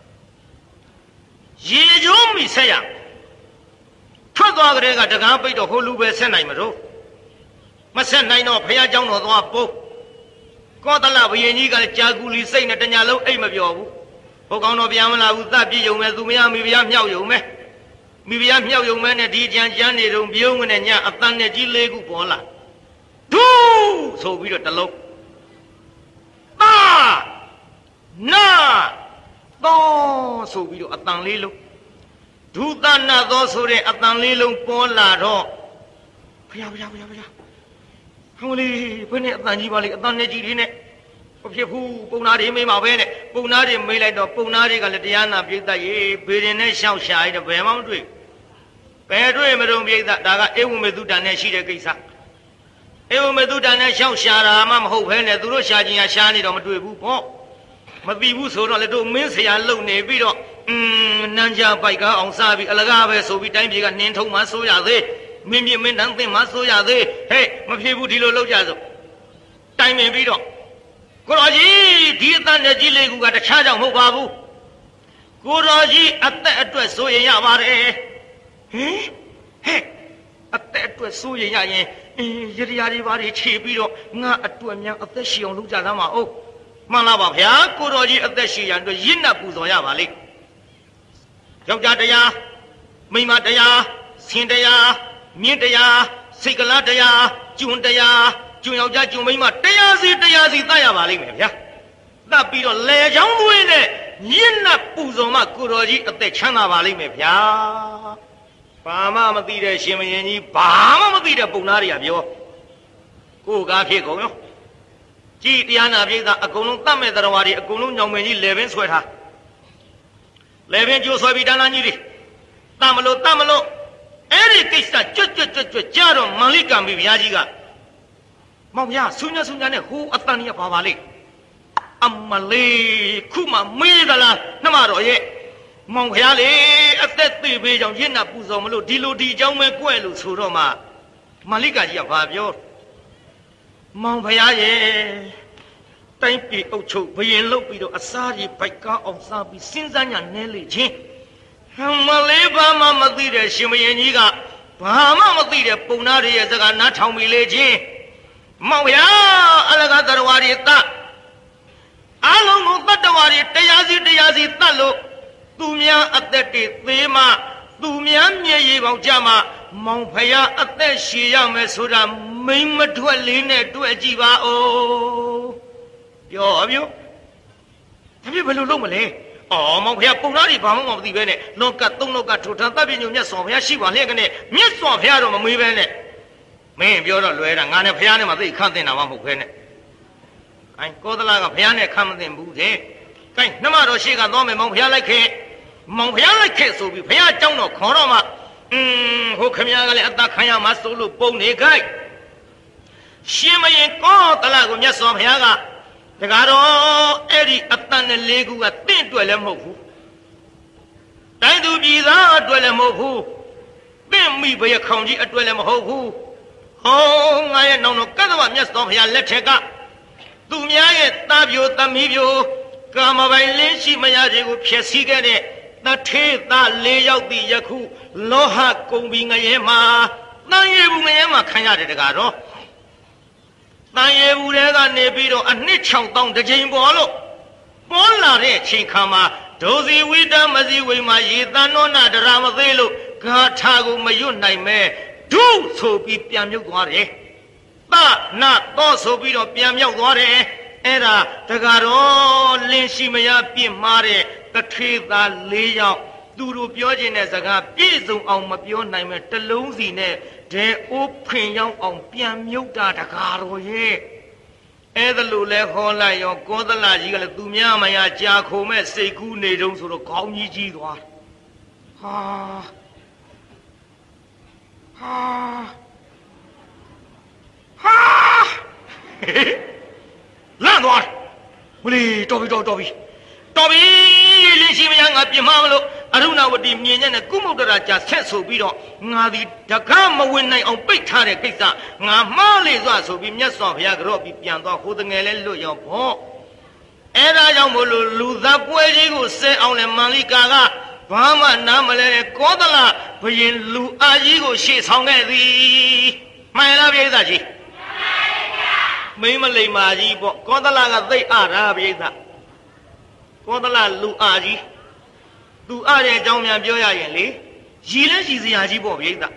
ရေကျုံးမိဆက်ရထွက်သွားကြတဲ့ကတကားပိတ်တော့ဟိုလူပဲဆက်နိုင်မလို့မဆက်နိုင်တော့ဘုရားကျောင်းတော်သွားပို့ကောသလဘုရင်ကြီးကလည်းကြာကူလီစိတ်နဲ့တညာလုံးအိတ်မပြောဘူးဘုံကောင်းတော်ပြန်မလာဘူးသတ်ပြည့်ုံမဲ့သူမရမိဖုရားမြောက်ယုံမဲ့မိဖုရားမြောက်ယုံမဲ့နဲ့ဒီကြံကြမ်းနေတော့ပြုံးနဲ့ညအတန်းနဲ့ကြီးလေးခုပေါ်လာဒူးဆိုပြီးတော့တလုံးအာနာသောဆိုပြီးတော့အတန်လေးလုံးဒုသနာသောဆိုတဲ့အတန်လေးလုံးပေါ်လာတော့ဘုရားဟောလေဘယ်နဲ့အတန်ကြီးပါလေအတန်နဲ့ကြီးလေးနဲ့မဖြစ်ဘူးပုံနာတွေမေးမှာပဲနဲ့ပုံနာတွေမေးလိုက်တော့ပုံနာတွေကလည်းတရားနာပြိဿရေဘေရင်နဲ့ရှောက်ရှာရတဲ့ဘယ်မှမတွေ့ဘယ်တွေ့မတုံပြိဿဒါကဧဝမေတုတန်နဲ့ရှိတဲ့ကိစ္စဧဝမေတုတန်နဲ့ရှောက်ရှာတာမှမဟုတ်ဘဲနဲ့သူတို့ရှာခြင်းဟာရှာနေတော့မတွေ့ဘူးပေါ့မသိဘူးဆိုတော့လေတို့မင်းဆရာလုံနေပြီးတော့နန်းကြပိုက်ကားအောင်စားပြီးအလကားပဲဆိုပြီးတိုင်းပြည်ကနှင်းထုံမှဆိုရသေးမင်းပြမင်းတန်းသိမှဆိုရသေးဟဲ့မဖြစ်ဘူးဒီလိုလုပ်ကြစို့တိုင်ပင်ပြီးတော့ကိုတော်ကြီးဒီအတန်နဲ့ကြီးလေးကူကတခြားကြောင့်မဟုတ်ပါဘူးကိုတော်ကြီးအသက်အတွက်ဆိုရင်ရပါတယ်ဟင်ဟဲ့အသက်အတွက်ဆိုရင်ရရင်ရတရားတွေပါတွေခြေပြီးတော့ငါအတွက်များအသက်ရှည်အောင်လုပ်ကြသားမှာဟုတ်မှန်လားပါဗျာကိုတော်ကြီးအသက်ရှည်ရန်အတွက်ရင့်နှပ်ပူဇော်ရပါလိမ့်ယောက်ျားတရားမိန်းမတရားဆင်တရားမြင့်တရားစိတ်ကလားတရားကျွန်းတရားကျွန်းယောက်ျားကျွန်းမိန်းမတရားစီတတ်ရပါလိမ့်မယ်ဗျာတတ်ပြီးတော့လေချောင်းသွေးနဲ့ရင့်နှပ်ပူဇော်မှကိုတော်ကြီးအသက်ချမ်းသာပါလိမ့်မယ်ဗျာဘာမှမသိတဲ့ရှင်မင်းကြီးဘာမှမသိတဲ့ပုံသားတွေကပြောကိုကားဖြစ်ကုန်ရောကြည်တရားနာပြေးသားအကုန်လုံးတတ်မဲ့တရားဝါတွေအကုန်လုံးညောင်မင်းကြီးလေပင်ဆွဲထားလေပင်ကျိုးဆွဲပြီးတန်းတန်းကြီးတွေတတ်မလို့အဲ့ဒီကိစ္စကြွတ်ကြတော့မန်လိကံပြီးဘုရားကြီးကမောင်ဗျာဆူညနဲ့ဟိုအတန်ကြီးပါပါလေအမလေးခုမှမေးသလားနှမတော်ရဲ့မောင်ဘုရားလေအသက်သေးပေးကြောင့်ရင့်နှပ်ပူဇော်မလို့ဒီလိုဒီအကြောင်းပဲကြွယ်လို့ဆိုတော့မှမန်လိကကြီးကဘာပြောမောင်ဘုရားရဲ့တိုင်းပြည်အုပ်ချုပ်ဘယင်လုပ်ပြီးတော့အစားကြီးဘိုက်ကားအောင်စားပြီးစဉ်းစားညာနဲလေချင်းမလေးဘာမှမသိတဲ့ရှင်မင်းကြီးကဘာမှမသိတဲ့ပုံနာတွေရဲ့စကားနားထောင်ပြီးလေချင်းမောင်ဗျာအလကားတော်ဝါတွေတတ်အလုံးကိုတတ္တဝါတွေတရားစီတတ်လို့သူများအသက်တွေသေးမှသူများမျက်ရည်ပေါင်ကြမှာမောင်ဖယားအသက်ရှည်ရမယ်ဆိုတာမိမ့်မထွက်လေးနဲ့တွေ့ကြည့်ပါဦးပြောဒါပြဘယ်လိုလုပ်မလဲအော်မောင်ဖယားပုံသားတွေဘာမှမသိပဲနဲ့လောကသုံးလောကထိုထံတပ်ပြညုံမြတ်စွာဘုရားရှိပါလျက်ကနေမြတ်စွာဘုရားတော့မမေးပဲနဲ့မင်းပြောတော့လွဲတာငါနဲ့ဘုရားနဲ့မှသိခန့်တင်တာမှမဟုတ်ပဲနဲ့အဲကောသလကဘုရားနဲ့ခန့်မတင်ဘူးတဲ့ကဲနှမတော်ရှိကသွားမယ်မောင်ဘုရားလိုက်ခဲ့ဆိုပြီးဘုရားเจ้าတော်ခေါ်တော့မှဟိုခမည်းကလည်းအသက်ခံရမှာဆိုလို့ပုံနေခိုက်ရှင်မရင်ကောသလကိုမြတ်စွာဘုရားကတကားတော့အဲ့ဒီအတန်နဲ့လေးခုကတင့်တွယ်လည်းမဟုတ်ဘူးတိုင်းသူပြည်သားအတွက်လည်းမဟုတ်ဘူးတင့်မိဘရခေါင်ကြီးအတွက်လည်းမဟုတ်ဘူးဟောငါရဲ့နောင်တော်ကသဗ္ဗမြတ်စွာဘုရားလက်ထက်ကသူများရဲ့သားပြိုသမီးပြိုကာမပိုင်လင်းရှိမရခြင်းကိုဖျက်ဆီးခဲ့တဲ့တထေသား၄ယောက်တည်ယခုလောဟကုံပြီးငရဲမှာတန်ရဘူးငရဲမှာခံရတယ်တကားတော့တန်ရဘူးတဲကနေပြီးတော့အနှစ်6000တစ်ချိန်ပေါ်လို့ပေါ်လာတဲ့အချိန်ခါမှာဒုစီဝိတမစီဝိမှာရေတန်နောနာဒရာမသေးလို့ဂါထာကိုမရွတ်နိုင်မဲ့ဒုဆိုပြီးပြန်မြုပ်သွားတယ်သနာတော့ဆိုပြီးတော့ပြန်မြောက်သွားတယ်အဲ့ဒါတကားတော့လင်းရှိမရပြင့်မှားတဲ့တထေသား၄ယောက်သူတို့ပြောခြင်းတဲ့စကားပြည့်စုံအောင်မပြောနိုင်မဲ့တလုံးစီနဲ့ဒဲအိုးဖင်ရောက်အောင်ပြန်မြုပ်တာတကားတော့ရဲ့အဲ့ဒါလို့လဲဟောလိုက်ရောကောသလကြီးကလည်းသူများမရကြာခုံမဲ့စိတ်ကူးနေတုံးဆိုတော့ခေါင်းကြီးကြီးသွားလန့်သွားမလီတော်ပြီလင်းရှိမရငါပြင်မမလို့အရုဏဝတီမြင်ညက်နဲ့ကုမုဒ္ဒရာကြာဆက်ဆိုပြီးတော့ငါဒီတကားမဝင်နိုင်အောင်ပိတ်ထားတဲ့ကိစ္စငါမှားလေစွာဆိုပြီးမြတ်စွာဘုရားကြော့ပြီးပြန်သွားဟိုတငယ်လဲလွတ်ရောဘောအဲ့ဒါကြောင့်မို့လို့လူသားပွဲကြီးကိုဆဲအောင်လဲမန္လိကာကဘာမှနားမလဲတဲ့ကောသလဘုရင်လူအားကြီးကိုရှေ့ဆောင်ခဲ့သည်မှန်လားပြိဿကြီးမိမလိမ္မာကြီးပေါ့ကောသလကသိအားတာပြိဿကောသလလူအားကြီးသူအားတဲ့အကြောင်းများပြောရရင်လေရည်လဲရည်စရာကြီးပေါ့ပြိဿ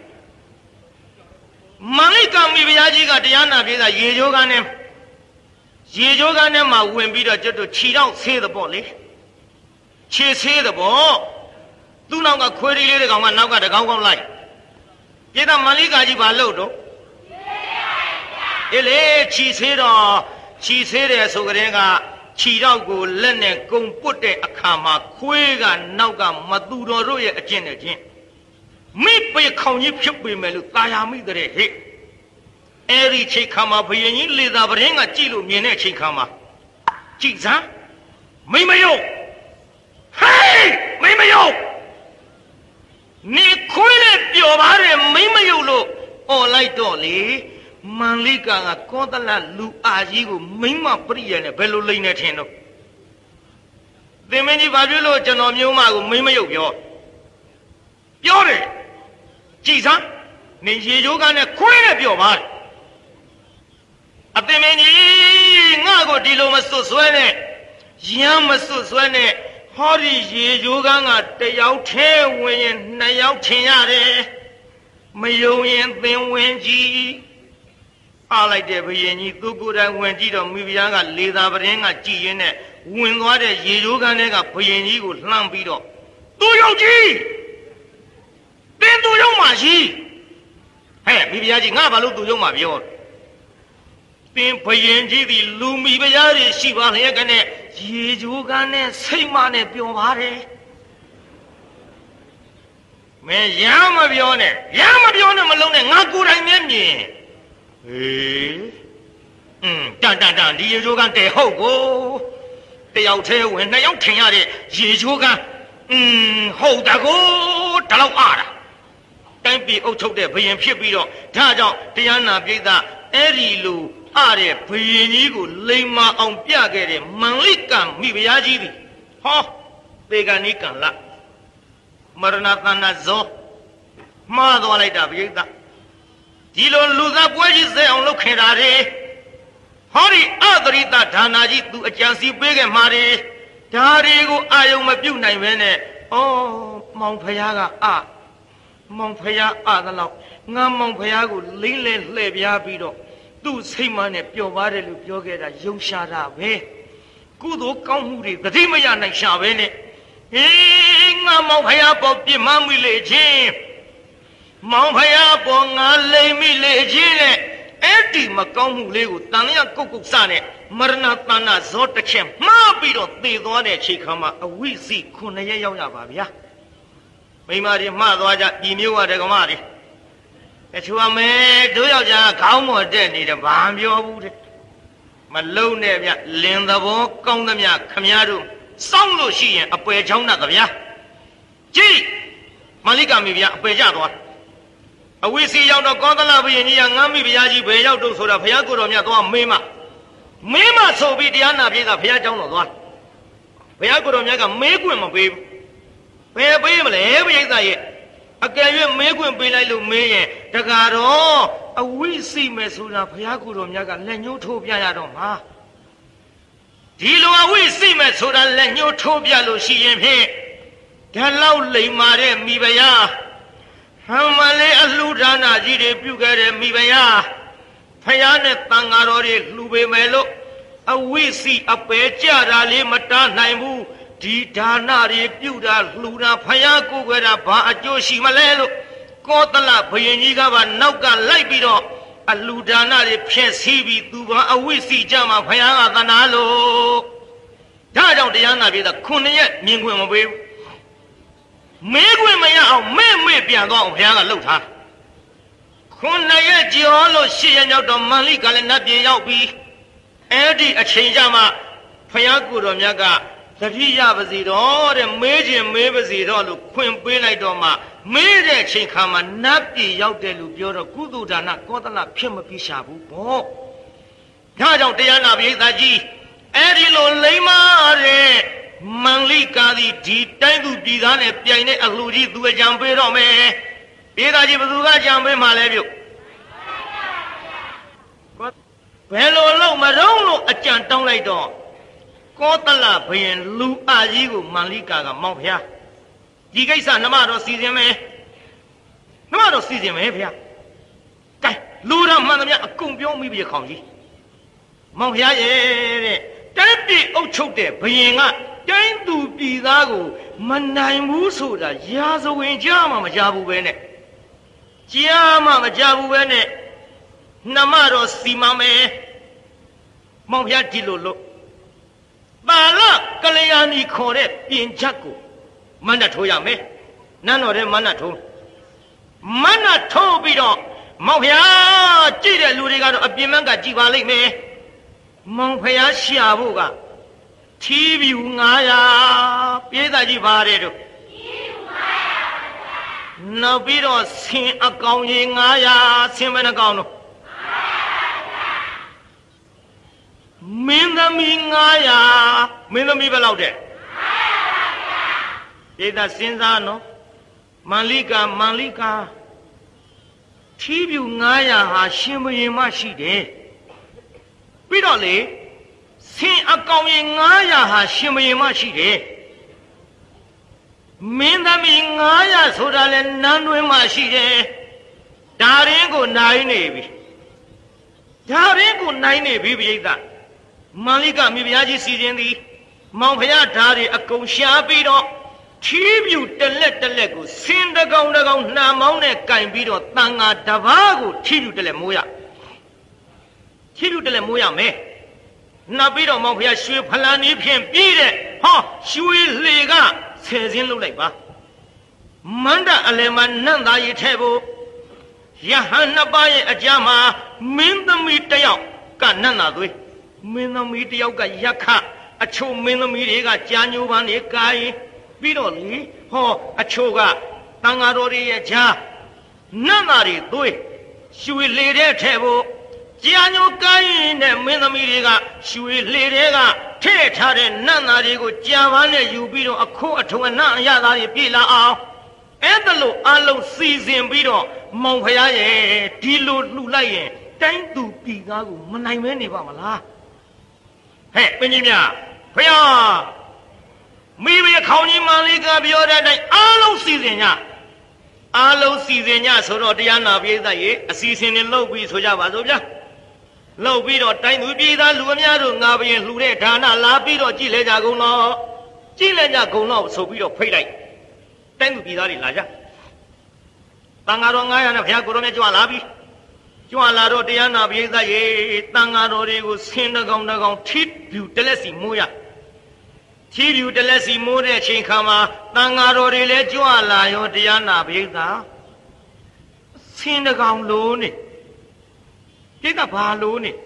မန္လိကာမိဖုရားကြီးကတရားနာပြိဿရေချိုးကနဲ့မှဝင်ပြီးတော့ကျွတ်တို့ခြေတော့ဆေးတဲ့ပေါ့လေခြေဆေးတဲ့ပေါ့သူ့နောက်ကခွေးလေးတွေကောင်ကနောက်ကတကောင်ကောင်းလိုက်ပြိဿမန္လိကာကြီးဘာလုပ်တော့အေးလေခြေဆေးတယ်ဆိုကြတဲ့ကခြေတော့ကိုလက်နဲ့ကုံပုတ်တဲ့အခါမှာခွေးကနောက်ကမသူတော်တို့ရဲ့အကျင့်နဲ့ချင်းမိပေခေါင်ကြီးဖြစ်ပေမဲ့လို့တာယာမိတဲ့ဟဲ့အဲ့ဒီချိန်ခါမှာဘုရင်ကြီးလေသာပရင်းကကြည့်လို့မြင်တဲ့ချိန်ခါမှာကြည့်စမ်းမိမယုတ်ဟေးမိမယုတ်နေခွေးနဲ့ပျော်ပါတယ်မိမယုတ်လို့អော်လိုက်တော့လေမန္လိကာကကောသလလူအားကြီးကိုမိမပရိယနဲ့ဘယ်လိုလိမ့်နေထင်တော့သင်မင်းကြီးဘာဖြစ်လို့ကျွန်တော်မျိုးမကိုမိမယုတ်ပြောတယ်ကြည်စမ်းနေရေချိုးကနဲ့ခွေးနဲ့ပြောပါတယ်အသင်မင်းကြီးငါ့ကိုဒီလိုမစွတ်ဆွဲနဲ့ရမ်းမစွတ်ဆွဲနဲ့ဟောဒီရေချိုးကတယောက်ထဲဝင်ရင်နှစ်ယောက်ထင်ရတယ်မယုံရင်သင်ဝင်ကြည့်အားလိုက်တဲ့ဘုရင်ကြီးသူကိုယ်တိုင်ဝင်ကြည့်တော့မိဖုရားကလေသာပရင်းကကြည်ရင်းနဲ့ဝင်သွားတဲ့ရေချိုးကနဲ့ကဘုရင်ကြီးကိုလှမ်းပြီးတော့သူယုတ်ကြီးသင်သူယုတ်မှာရှိဟဲ့မိဖုရားကြီးငါဘာလို့သူယုတ်မှာပြောသင်ဘုရင်ကြီးဒီလူမိဖုရားတွေရှိပါလျက်ကနဲ့ရေချိုးကနဲ့စိတ်မနဲ့ပြောပါတယ်မင်းရမ်းမပြောနဲ့မလုံးနဲ့ငါကိုယ်တိုင်မြင်ဟေးတန်ဒီရေချိုးကတဲ့ဟုတ်ကိုတယောက်သေးဝင်နှစ်ယောက်ထင်ရတဲ့ရေချိုးကဟုတ်တကိုဒီလောက်အားတာတိုင်းပြည်အုပ်ချုပ်တဲ့ဘုရင်ဖြစ်ပြီးတော့ဒါကြောင့်တရားနာပိဋကအဲ့ဒီလိုအားတဲ့ဘုရင်ကြီးကိုလိမ္မာအောင်ပြခဲ့တဲ့မန္လိကမိဖုရားကြီးသည်ဟောသေကနိကံလမရဏတဏ္ဍဇောမှားသွားလိုက်တာပိဋကဒီလိုလူသားပွဲကြီးစဲအောင်လုပ်ခင်တာတွေဟောဒီအသရိတဒါနာကြီးသူအကြံစီပေးခဲ့မှာတွေဒါတွေကိုအာယုံမပြုတ်နိုင်ပဲနဲ့မောင်ဖယားကမောင်ဖယားသလောက်ငါမောင်ဖယားကိုလိမ့်လဲလှည့်ပြားပြီးတော့သူ့စိတ်မနဲ့ပျော်ပါတယ်လို့ပြောခဲ့တာယုံရှာတာပဲကုသိုလ်ကောင်းမှုတွေသတိမရနိုင်ရှာပဲနဲ့ငါမောင်ဖယားပေါ်ပြစ်မှားမိလေချင်းမောင်ဖယားပေါ်ငါလိမ့်မိလေချင်းနဲ့အဲ့ဒီမကောင်းမှုလေးကိုတန်လျာကုတ်ကုတ်စနဲ့မရဏတဏ္ဍဇောတစ်ချက်မှားပြီးတော့သေသွားတဲ့ချိန်ခါမှာအဝိဇ္ဇိ9ရက်ရောက်ရပါဗျာမိမတွေမှားသွားကြဒီမျိုးကတက္ကမတွေအချူအမဲတို့ယောက်ျားခေါင်းပေါ်တက်နေတယ်ဘာပြောဘူးတဲ့မလုံနဲ့ဗျလင်သဘောကောင်းသမျှခမည်းတော်စောင့်လို့ရှိရင်အပယ်ချောင်းနဲ့ဗျာကြည့်မန္လိကမိဗျာအပယ်ကျသွားအဝိစီရောက်တော့ကောသလဘုရင်ကြီးကငမ်းမိဘုရားကြီးဘယ်ရောက်တော့ဆိုတာဘုရားကိုယ်တော်မြတ်သွားမေးမဆိုပြီးတရားနာပြေးတာဘုရားเจ้าတော်သွားဘုရားကိုယ်တော်မြတ်ကမေးခွင့်မပေးဘူးဘယ်ပေးမလဲဘုရားသားရဲ့အကယ်၍မေးခွင့်ပေးလိုက်လို့မေးရင်တကားတော့အဝိစီမယ်ဆိုတာဘုရားကိုယ်တော်မြတ်ကလက်ညှိုးထိုးပြရတော့မှာဒီလိုအဝိစီမယ်ဆိုတာလက်ညှိုးထိုးပြလို့ရှိရင်ဖြင့်ဒါလောက်လိမ္မာတဲ့မိဘုရားဟမ်မလေးအလှူဒါနကြီးတွေပြုခဲ့တဲ့မိဖုရားဖယားနဲ့တန်ဃာတော်တွေလှူပေမဲ့လို့အဝိစီအပယ်ကြတာလေးမတားနိုင်ဘူးဒီဒါနတွေပြုတာလှူတာဖယားကိုယ်ွယ်တာဘာအကျိုးရှိမလဲလို့ကောသလဘုရင်ကြီးကပါနောက်ကလိုက်ပြီးတော့အလှူဒါနတွေဖျက်ဆီးပြီးသူကအဝိစီကြမှာဖယားကသနာလို့ဒါကြောင့်တရားနာပြေတာ9ရက်မြင်ခွင့်မပေးဘူးမေးခွင့်မရအောင်မေ့ပြန်သွားအောင်ဘုရားကလှုပ်ထား9ရက်ကျော်လို့10ရက်မြောက်တော့မန္လိကလည်းနတ်ပြည်ရောက်ပြီးအဲ့ဒီအချိန်ကျမှဘုရားကိုယ်တော်မြတ်ကသတိရပါစီတော့တဲ့မေးခြင်းမေးပါစီတော့လို့ခွင့်ပေးလိုက်တော့မှမေးတဲ့အချိန်ခါမှာနတ်ပြည်ရောက်တယ်လို့ပြောတော့ကုသဒါနကောသလဖြစ်မပြီးရှာဘူးပေါ့ဒါကြောင့်တရားနာပိဋကကြီးအဲ့ဒီလိုလိမ္မာတဲ့မန္လိကာသည်ဒီတိုင်းသူပြည်သားနဲ့ပြိုင်တဲ့အလှူကြီးသူအကြံပေးတော့မယ်ပြည်သားကြီးဘသူကကြံပေးမှလဲပြုတ်ဘယ်လိုလုပ်မတော့လို့အကြံတောင်းလိုက်တော့ကောသလဘယင်လူအကြီးကိုမန္လိကာကမောင်ဖျားဒီကိစ္စနှမတော်စီစဉ်မယ်နှမတော်စီစဉ်မယ်ဗျာကဲလူတော်မှန်သမျှအကုန်ပြောမိပြီခေါင်ကြီးမောင်ဖျားရဲ့တဲ့တိုင်းပြည်အုပ်ချုပ်တဲ့ဘယင်ကတိုင်းသူပြည်သားကိုမနိုင်ဘူးဆိုတာရာဇဝင်ကြားမှမကြားဘူးပဲနဲ့ကြားမှမကြားဘူးပဲနဲ့နှမတော်စီမမယ်မောင်ဖျားဒီလိုလို့ပါဠကလျာဏီခေါ်တဲ့ပြင်ချက်ကိုမန္တထိုးရမယ်နန်းတော်ထဲမန္တထိုးပြီးတော့မောင်ဖျားကြည့်တဲ့လူတွေကတော့အပြင်မကကြည်ပါလိမ့်မယ်မောင်ဖျားရှာဖို့ကထီးပြူ900ပြေးသားကြီးပါတယ်တို့နောက်ပြီးတော့ဆင်အကောင်ကြီး900ဆင်ဘယ်နှကောင်တို့မင်းသမီး900မင်းသမီးဘယ်လောက်တဲ့ပြေးသားစဉ်းစားနော်မန္လိကာထီးပြူ900ဟာရှင်ဘုရင်မရှိတယ်ပြီးတော့လေဆင်အကောင်ကြီး900ဟာရှင်ဘုရင်မရှိတယ်မင်းသမီး900ဆိုတာလဲနန်းတွင်မှရှိတယ်ဒါရင်းကိုနိုင်နေပြီပြိဿမန္လိကမိဖုရားကြီးစီစဉ်သည်မောင်ဖျားဓာတွေအကုန်ရှားပြီးတော့ထီးပြူတလက်ကိုဆင်းတကောင်နှာမောင်းနဲ့ကင်ပြီးတော့တန်ဃာတပါးကိုထီးပြူတလက်မိုးရမယ်နောက်ပြီးတော့မောင်ဖျားရွှေဖလန်ကြီးဖြင့်ပြီးတဲ့ဟောရွှေလှေကဆယ်စင်းလုပ်လိုက်ပါမန္တအလယ်မှာနန့်သားရထဲဖို့ယဟန်နှစ်ပါးရဲ့အကြမ်းမှာမင်းသမီးတယောက်ကနန့်သားသွေးမင်းသမီးတယောက်ကယက္ခအချို့မင်းသမီးတွေကကြာညိုပန်းတွေကာရင်ပြီးတော့လေဟောအချို့ကတန်ဃာတော်တွေရဲ့ဂျာနတ်သားတွေသွေးရွှေလေတဲ့ထဲဖို့ကြာညိုကာရင်နဲ့မင်းသမီးတွေကရွှေလေတဲ့ကထည့်ထားတဲ့နတ်သားတွေကိုကြာပန်းနဲ့ယူပြီးတော့အခိုးအထုံအနံ့အရသားတွေပြေးလာအောင်အဲ့ဒါလို့အလုံးစီစဉ်ပြီးတော့မောင်ဖျားရဲ့ဒီလိုလှူလိုက်ရင်တိုင်းသူပြည်သားကိုမနိုင်မဲနေပါမလားဟဲ့ပင်ကြီးများဖျားမိဘခေါင်းကြီးမန္လိကပြောတဲ့အတိုင်းအားလုံးစီစဉ်ညဆိုတော့တရားနာပိဋကရဲ့အစီအစဉ်တွေလုပ်ပြီးဆိုကြပါစို့ဗျာလုပ်ပြီးတော့တိုင်းသူပြည်သားလူအများတို့ငါဘရင်လှူတဲ့ဌာနလာပြီးတော့ကြည်လဲကြကုန်တော့ဆိုပြီးတော့ဖိတ်လိုက်တိုင်းသူပြည်သားတွေလာကြတန်ဃာတော်900နဲ့ဘုရားကိုရောမြတ်ကြွလာပြီကြွလာတော့တရားနာပိဋကရဲ့တန်ဃာတော်တွေကိုဆင်းတကောင်ထီးပြူတလက်စီမိုးရထီးပြူတလက်စီမိုးတဲ့အချိန်ခါမှာတန်ဃာတော်တွေလည်းကြွလာရောတရားနာပိဋကဆင်းတကောင်လို့နေပိဋကဘာလို့နေ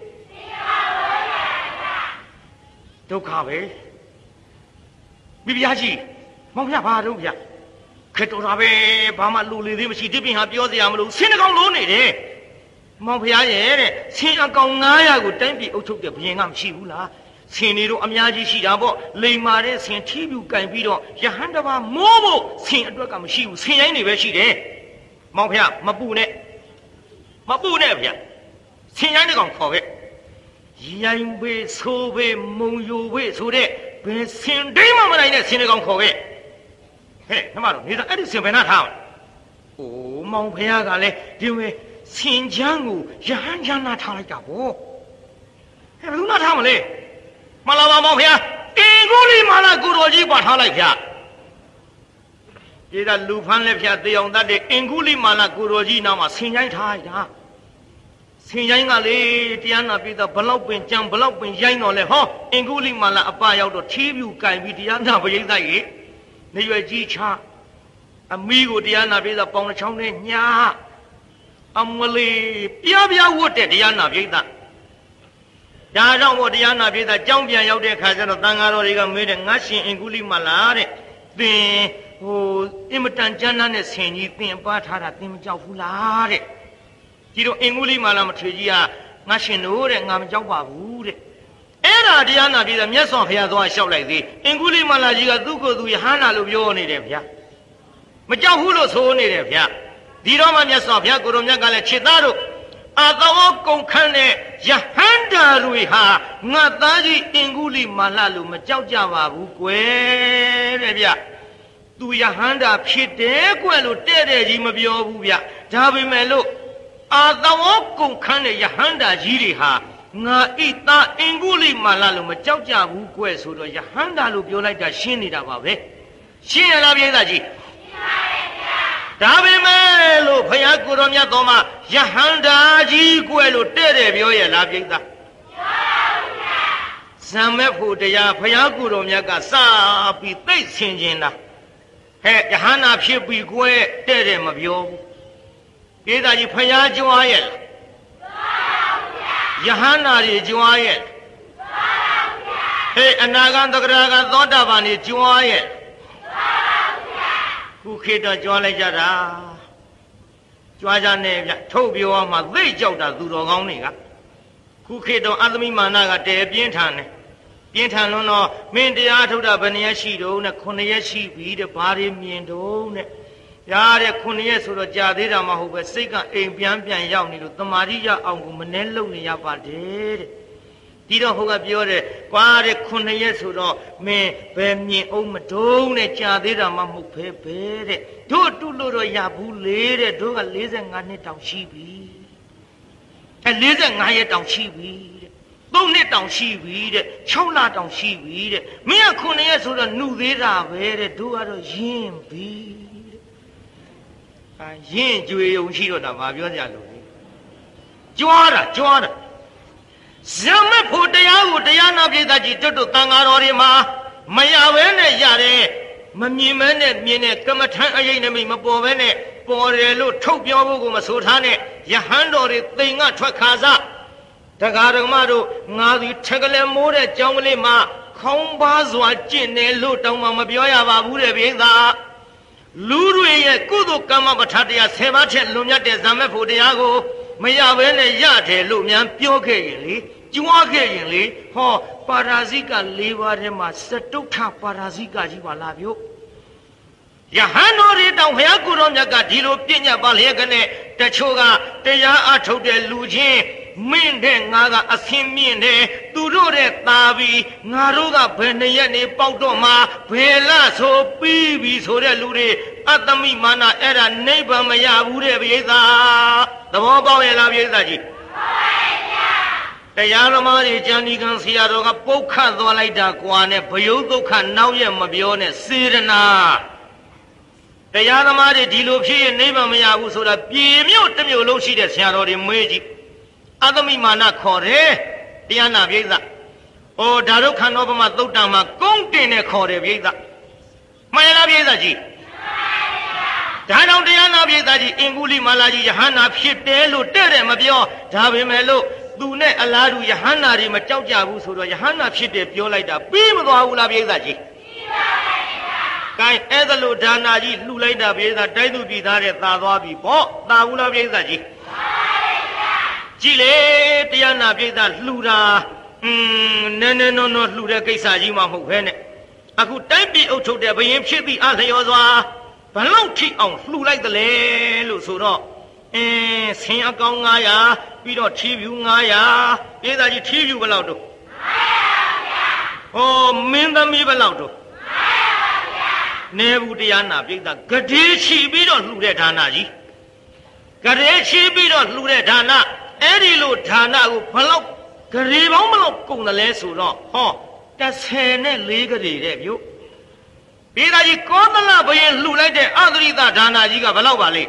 ဒုက္ခပဲမိဖုရားကြီးမောင်ဖျားဘာတော့ဗျခက်တော်တာပဲဘာမှလူလေသေးမရှိဒီပြင်ဟာပြောစရာမလိုဆင်းတကောင်လို့နေတယ်မောင်ဖျားရဲ့တဲ့ဆင်းအကောင်900ကိုတိုင်းပြည်အုပ်ချုပ်တဲ့ဘုရင်ကမရှိဘူးလားဆင်းနေတော့အများကြီးရှိတာပေါ့လိမ္မာတဲ့ဆင်းထီးပြူကင်ပြီးတော့ယဟန်တပါမိုးဖို့ဆင်းအတွက်ကမရှိဘူးဆင်းရိုင်းနေပဲရှိတယ်မောင်ဖျားမပူနဲ့ဗျာဆင်းရိုင်းတဲ့ကောင်ခေါ်ခဲ့ရိုင်းဘေးဆိုးဘေးမုံယိုဘေးဆိုတဲ့ဘယ်ဆင်းတိမ်မှမနိုင်တဲ့ဆင်းတဲ့ကောင်ခေါ်ခဲ့ဟဲ့နှမတော်နေတာအဲ့ဒီဆင်းဘယ်နှထားအိုးမောင်ဖျားကလည်းဒီဝဲဆင်ချမ်းကိုရဟန်းချမ်းနာထားလိုက်တာဗောဟဲ့ဘယ်သူနာထားမလဲမလာပါမောင်ဖျားအင်္ဂုလိမာလာကိုတော်ကြီးပါထားလိုက်ဖျားဒီကလူဖန်းလက်ဖျားသေအောင်တတ်တဲ့အင်္ဂုလိမာလာကိုတော်ကြီးနာမှာဆင်ချိုင်းထားလိုက်တာဆင်ချိုင်းကလေတရားနာပြည်သားဘလောက်ပင်ကြံဘလောက်ပင်ရိုင်းတော်လဲဟောအင်္ဂုလိမာလာအပရောက်တော့ထီးပြူကင်ပြီးတရားနာပရိသတ်ကြီးနေရွယ်ကြီးချအမီးကိုတရားနာပြည်သားပေါင်တစ်ချောင်းနဲ့ညာအမလေးပြဝတ်တဲ့တရားနာပိဋကဒါကြောင့်မို့တရားနာပိဋကကြောင်းပြန်ရောက်တဲ့ခါကျတော့တန်ဃာတော်တွေကမေးတယ်ငါရှင်အင်္ဂုလိမလားတဲ့သင်အင်မတန်ကျမ်းသာတဲ့ဆင်ကြီးသင်ပါထားတာသင်မကြောက်ဘူးလားတဲ့ဒီတော့အင်္ဂုလိမလားမထွေကြီးကငါရှင်တို့တဲ့ငါမကြောက်ပါဘူးတဲ့ era Diana be the Meson Fiazo shop like the Inguli Malajiga Duko du Hana Lubione de Pia. Majahulo so near Pia. The Roman Yasofia Gurumagala Chitaro. Atawa Konkane Yahanda Luiha Nataji Inguli Malalu Majajava Bukwe. Tu Yahanda Pite Quelu Tere Jimabio Bubia. Tabi Melo Atawa Konkane Yahanda Jiriha. Nga ita Inguli Malalu Majaja Bukwe Sudo Yahanda Lubio like a Shinida Babe. Shina Labiaji. Tabi Melo Payakuronia Doma Yahanda Ji Guelo Tere Bioya Labia. Samefu de Ya Payakuromiaka Sa be they singing. Hey, Yahana Pipi Gue Tere Mabio. Either you Paya Joel. Yahana Joel. Hey, Anagan the Graga Dodavani Joel. Who hit a jolly jara? Joaja name Tobio, my way jota Dudogoniga. Who hit on Adami Managa de Bientan. Bientan no, mean the art of the Baniashi, a Koneashi, be the body miendo. Yare Kunies or Jadira Mahoba Sega, a Biampian Yauni, the Maria Augumanello Niapade. Dida Hoga Biore, Quare Kunies or me, Bemni Omadone, Jadira Mamu Pepe, do Luro Yabu lady, do a listen on it down sheepy. And listen, I it down sheepy. Don't it down sheepy, Chola down sheepy. Mia Kunies or a new Vera, where do a jim be. Yin Juio Shiro Mavia. Joara. Some put the Yahu Diana Vidaji to Tangarima, Mayawene Yare, Mamimene, Mine, Kamatan Ayanami Mabovene, Porelo, Tokyo Masutane, Yahando, Tinga Twakaza, Tagaramado, Nadi Tagale More, Jamlima, Kombazwa Jine, Lutama Mabioya, Babude Vida. Luru Kudu Kama Batatia Sebache Lumia de Zamefu Diago, Mayavene Yate Lumian Pioke, Juake, Ho Parazika Livarema Satuka Parazika Jivalabio. Yahano Rita Hakuron Yagadilo Pina Balhegane, Tachoga, Teya Ato de Lujin. Minde Naga Asimine, Durore Tavi, Naruga Penayani Pautoma, Pelaso, Pibi Sorelure, Atami Mana era neighbor Maya Ure Vieda, the Moba Ela Viedaji. The Yaramari Jani Gansiaroga Poka Dolaida Guane, Poyogo can now Yamabione, Sirena. The Yaramari Dilopi, neighbor Maya Usura, Pimio Loshi, the Siarori Muji. Adami Mana Kore, Diana Vieda. O Darukan Obama Dotama, Gongtine Kore Vieda. Mayana Viedaji. Dano Diana Viedaji, Inguli Malaji, Hana Pipelu, Tere Mabio, Tavi Melo, Dune Aladu, Yahana Rimachauja, Usura, Yahana Pipe, Piolaida, Bimba Viedaji. Kai Edalu Danaji, Lulaida Vieda, Daidu Vidare, Tadabi, Taula Viedaji. Chile, Diana Vida, Lura, no, Lura Kesajima Hovene. I could type the Ocho de Bayam Chippy Azayoza, Baloti on flew like the land, Lusuro. Singagaya, we don't chief you, Naya, either you chief you below. Oh, Minda me below. Never Diana Vida, Gadichi, we don't look at Hanaji. Gadichi, we don't look at Hana. Erilu Tana, Palo, Garibomolo, Kunalesu, that's Hene legally review. Be that you call the love and Lula de Adrida Dana Giga Valovali.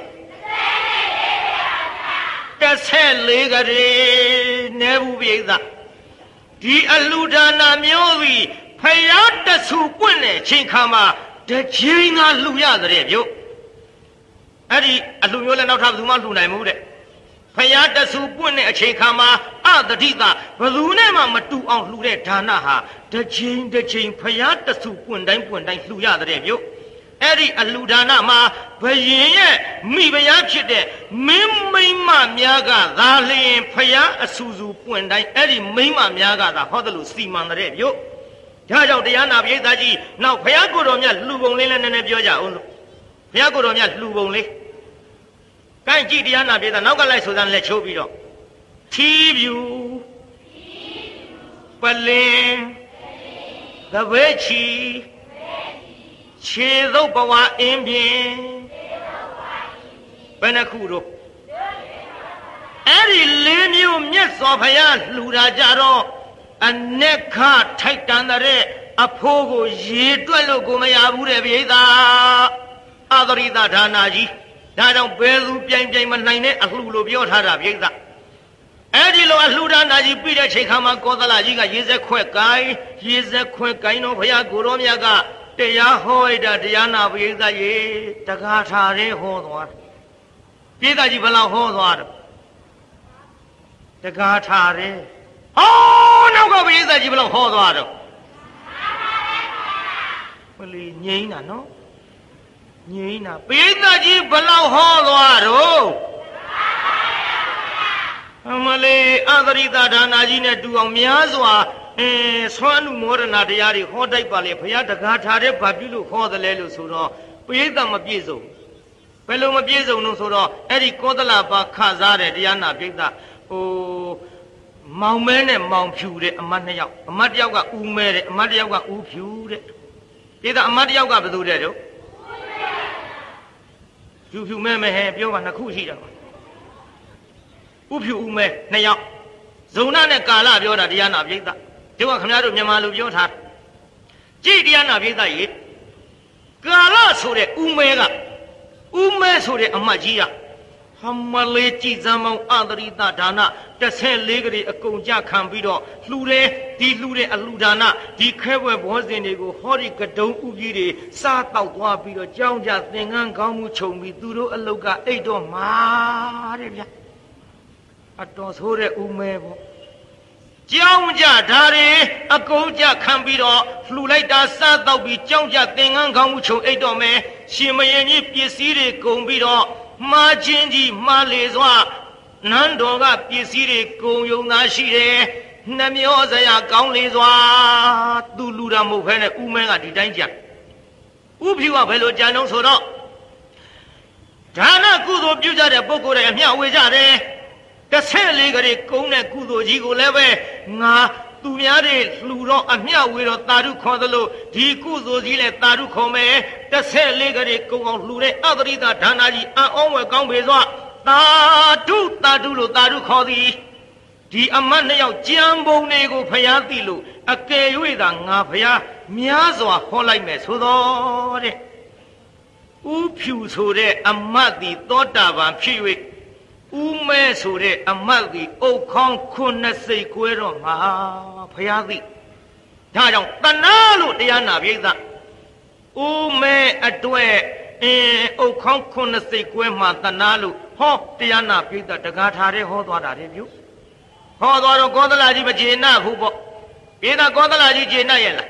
That's Hen legally never be that. The Aludana Miovi, Payata Supune, Chinkama, the China Luya the review. Adi Aluyola not have the one who I moved it. Payata Supune, Chinkama, the Dita, Balunema Matu on Lure Tanaha, the chain, Payata Supun, Luya the review. အဲ့ဒီအလှူဒါနမှာဘယင်ရဲ့မိဖုရားဖြစ်တဲ့မင်းမိန်းမများကသာလျင်ဖုရားအဆူဆူပွင့်တိုင်းအဲ့ဒီမိန်းမများကသာဟောတယ်လို့စီမံတဲ့ပြုတ်ဒါကြောင့်တရားနာပရိသတ်ကြီးနောက်ဖုရားကိုယ်တော်မြတ်လှူပုံလေးလည်းနည်းနည်းပြောကြအောင်လို့ဖုရားကိုယ်တော်မြတ်လှူပုံလေးကိုင်းကြည့်တရားနာပရိသတ်နောက်ကလိုက်ဆိုစမ်းလက်ချိုးပြီးတော့ထီးပြူပလင်သဘဲချီခြေသုတ်ဘဝအင်းပြင်းဘယ်နှခုတော့အဲ့ဒီလေးမျိုးမြတ်စွာဘုရားလှူတာကြတော့အနက်ခထိုက်တန်တဲ့အဖိုးကိုရေတွက်လို့ကိုမရဘူးတဲ့ဗျိသာအာသရိတဌာနကြီးဒါကြောင့်ဘယ်သူပြိုင်ပြိုင်မနိုင်တဲ့အလှူလို့ပြောထားတာဗျိသာအဲ့ဒီလိုအလှူဒါနကြီးပြီးတဲ့ချိန်ခါမှာကောသလကြီးကရေစက်ခွက်ကိုင်းတော့ဘုရားကိုရောမြတ်ကတရားဟောရတာတရားနာပရိသတ်ရေတကားထားရဲဟောသွားပရိသတ်ကြီးဘယ်လောက်ဟောသွားတော့တကားထားရဲဟောနောက်ကပရိသတ်ကြီးဘယ်လောက်ဟောသွားတော့မလီငိမ့်တာနော်ငိမ့်တာပရိသတ်ကြီးဘယ်လောက်ဟောသွားတော့အမလေးအသရိတဌာနကြီးနဲ့တူအောင်များစွာဆွမ်းနုမောဒနာတရားတွေဟောတိုက်ပါလေဘုရားတကားထားတဲ့ဘာပြုလို့ခေါ်တယ်လဲလို့ဆိုတော့ပရိသတ်မပြည့်စုံဘယ်လိုမပြည့်စုံလို့ဆိုတော့အဲ့ဒီကောသလပါခစားတဲ့တရားနာပရိသတ်မောင်မဲနဲ့မောင်ဖြူတဲ့အမတ်နှစ်ယောက်အမတ်တစ်ယောက်ကဦးမဲတဲ့အမတ်တစ်ယောက်ကဦးဖြူတဲ့ပရိသတ်အမတ်တစ်ယောက်ကဘယ်သူတဲ့တော့ဖြူမဲမဲဟဲ့ပြောပါနှစ်ခုရှိတယ်ဥဖြူဥမဲနှစ်ယောက်ဇုံနာနဲ့ကာလပြောတာတရားနာပရိသတ်ဒီကခင်ဗျားတို့မြန်မာလူပြောထားကြည့်တရားနာပရိသတ်ရေကာလဆိုတဲ့ဥမဲကဥမဲဆိုတဲ့အမတ်ကြီးကဟမလေးကြည်စမ်းမောင်းအသရိတဒါန14ကလေးအကုန်ကြခံပြီးတော့လှူတယ်ဒီလှူတဲ့အလှူဒါနဒီခဲပွဲဘောဇင်တွေကိုဟောဒီကတုံးဥကြီးတွေစားတောက်သွားပြီးတော့ကြောင်းကြသင်္ကန်းကောင်းမှုခြုံပြီးသူတို့အလုတ်ကအိတ်တော့မှာတဲ့ဗျာအတော်ဆိုးတဲ့ဥမဲပေါ့ကြောင်းကြဓာရီအကုန်ကြခံပြီးတော့လှူလိုက်တာစားတော့ပြီးကြောင်းကြသင်္ကန်းကောင်းမှုခြုံအိတ်တော့မယ်ရှင်မယင်ကြီးပစ္စည်းတွေကုန်ပြီးတော့မှားချင်းကြီးမှားလေစွာနန်းတော်ကပစ္စည်းတွေကုန်ယုံသာရှိတယ်နှမျောစရာကောင်းလေစွာသူလူတာမဟုတ်ဖဲနဲ့ဥမဲကဒီတိုင်းကြဥဖြူကဘယ်လိုကြံတော့ဆိုတော့ဒါနကုသိုလ်ပြုကြတဲ့ပုဂ္ဂိုလ်တွေအမျှဝေကြတယ်14ကလေးကုန်းတဲ့ကုသိုလ်ကြီးကိုလည်းပဲငါသူများတွေလှူတော့အမျှဝေတော့တာဓုခေါ်သလိုဒီကုသိုလ်ကြီးလည်းတာဓုခေါ်မယ်14ကလေးကုန်းအောင်လှူတဲ့အသရိတဌာနကြီးအံ့ဩဝယ်ကောင်းပေစွာတာဓုလို့တာဓုခေါ်သည်ဒီအမတ်နှစ်ယောက်ကြံပုံတွေကိုဖျားသိလို့အကယ်၍သာငါဖျားများစွာဟောလိုက်မယ်ဆိုတော့တဲ့ဥဖြူဆိုတဲ့အမတ်သည်သောတာပန်ဖြစ်၍ဦးမဲဆိုတဲ့အမတ်ကြီးအုတ်ခေါင်း9စိတ်ကွဲတော့မှာဖျားသိဒါကြောင့်တဏှာလို့တရားနာပြိဿဦးမဲအတွက်အုတ်ခေါင်း9စိတ်ကွဲမှာတဏှာလို့ဟောတရားနာပြိဿတကားထားတဲ့ဟောသွားတာလေပြုဟောသွားတော့ကောသလကြီးမကျေနပ်ဘူးပေါ့ပြိဿကောသလကြီးကျေနပ်ရဲ့လား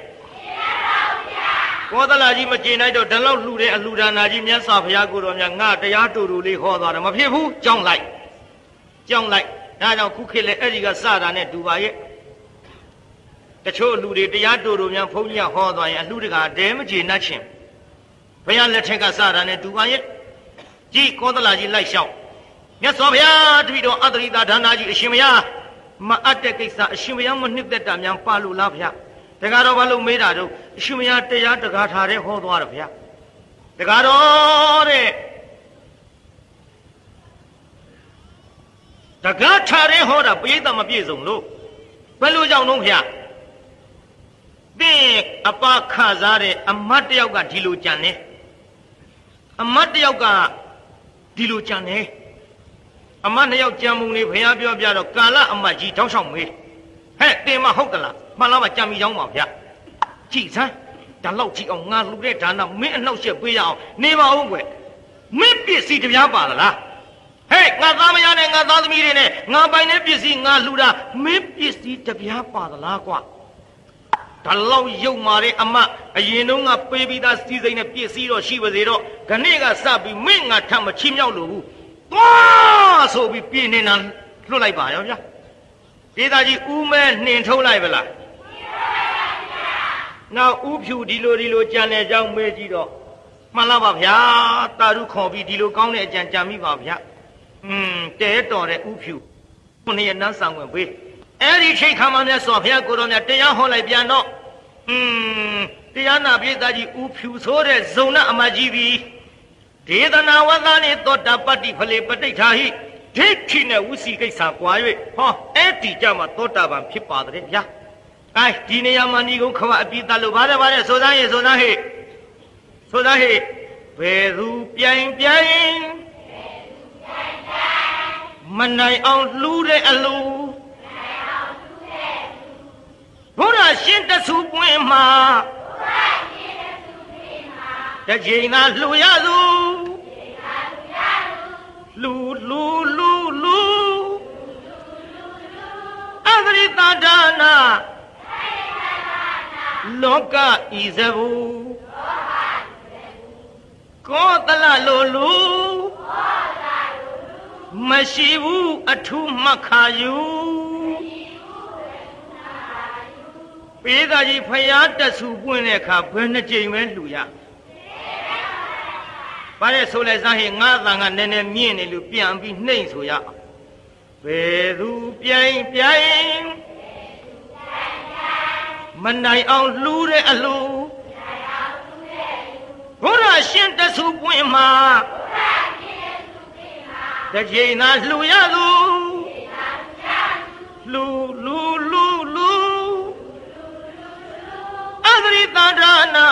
ကောသလကြီးမကျေနပ်တော့ဒီလောက်လှူတဲ့အလှူဒါနာကြီးမြတ်စွာဘုရားကိုတော်မြတ်ငါတရားတူတူလေးဟောသွားတယ်မဖြစ်ဘူးကြောင်းလိုက်ဒါကြောင့်ခုခေတ်လည်းအဲ့ဒီကစတာနဲ့တူပါရဲ့တချို့လူတွေတရားတူတူများဘုန်းကြီးဟောသွားရင်အလှူတကာတဲမကျေနပ်ခြင်းဘုရားလက်ထက်ကစတာနဲ့တူပါရဲ့ကြည်ကောသလကြီးလိုက်လျှောက်မြတ်စွာဘုရားတပည့်တော်အသရိတဌာနကြီးအရှင်ဘုရားမအပ်တဲ့ကိစ္စအရှင်ဘုရားမနှစ်သက်တာများပါလို့လားဘုရားတကားတော့ဘာလို့မေးတာတော့အရှင်ဘုရားတရားတကားထားတဲ့ဟောသွားတယ်ဘုရားတကားတော့တဲ့တကားထားတဲ့ဟောတာပရိသတ်မပြည့်စုံလို့ဘယ်လိုကြောင့်တော့ဘုရားသင်အပခစားတဲ့အမတ်တယောက်ကဒီလိုကြံနေအမတ်တယောက်ကဒီလိုကြံနေအမတ်နှစ်ယောက်ကြံမှုနေဘုရားပြောပြတော့ကာလအမတ်ကြီးတောင်းဆောင်မေးဟဲ့တင်မဟုတ်ကလားမှန်လားမကြံမိကြောင်းပါဗျာကြည်စမ်းဒါလောက်ကြည့်အောင်ငါလှူတဲ့ဒါနမင်းအနှောက်အယှက်ပေးရအောင်နေပါဦးကွယ်မင်းပစ္စည်းတပြားပါလားဟဲ့ငါသားမယားနဲ့ငါသားသမီးတွေနဲ့ငါပိုင်တဲ့ပစ္စည်းငါလှူတာမင်းပစ္စည်းတပြားပါသလားကွာဒါလောက်ရုပ်မာတဲ့အမအရင်တုန်းကပေးပြီးသားစီစိမ့်နဲ့ပြည့်စည်တော့ရှိပါသေးတော့ခဏကစပြီးမင်းငါထမချင်းမြောက်လို့ဘူးသွားဆိုပြီးပြင်းနေတာလွတ်လိုက်ပါရောဗျာဒေသကြီးဦးမဲနှင်ထုတ်လိုက်ဗလားနောက်ဦးဖြူဒီလိုကြံတဲ့ကြောင်းမေးကြည့်တော့မှန်လားပါဗျာတာရုခေါ်ပြီးဒီလိုကောင်းတဲ့အကြံကြံမိပါဗျာတဲတော်တဲ့ဦးဖြူခုနှစ်ရက်နန်းဆောင်ဝင်ပေးအဲ့ဒီချိန်ခါမှမြတ်စွာဘုရားကိုတော်မြတ်တရားဟောလိုက်ပြန်တော့တရားနာပိသကြီးဦးဖြူဆိုတဲ့ဇုံနာအမကြီးပြီးဒေသနာဝသနေသောတာပတ္တိဖလေပဋိဋ္ဌာဟိဒိဋ္ဌိနဲ့ဝစီကိစ္စကွာ၍ဟောအဲ့ဒီကြမှာသောတာပန်ဖြစ်ပါတဲ့ဗျာဒီနေရာမှာဏီကုံခဝအပိသလို့ဗါတဲ့ဆိုသားဟေ့ဘယ်သူပြိုင်မနိုင်အောင်လှူတဲ့အလူဘုရားရှင်တဆူပွင့်မှာတစ်ချိန်သာလှူရသူလှူအသရိတဒါနာလောကဤဇဘူကောတလလိုလူမရှိဘူးအထုမှတ်ခါယူပေးသားကြီးဖယားတဆူပွင့်တဲ့အခါဘယ်နှကြိမ်ပဲလှူရဘာလဲဆိုလဲစားဟင်ငါးတန်ကနည်းနည်းမြင့်နေလို့ပြန်ပြီးနှိမ့်ဆိုရအောင်ဘယ်သူပြိုင်မနိုင်အောင်လှူတဲ့အလူဘုရားရှင်တဆူပွင့်မှာတစ်ချိန်သာလှူရသူလှူအသရိတဒါနာ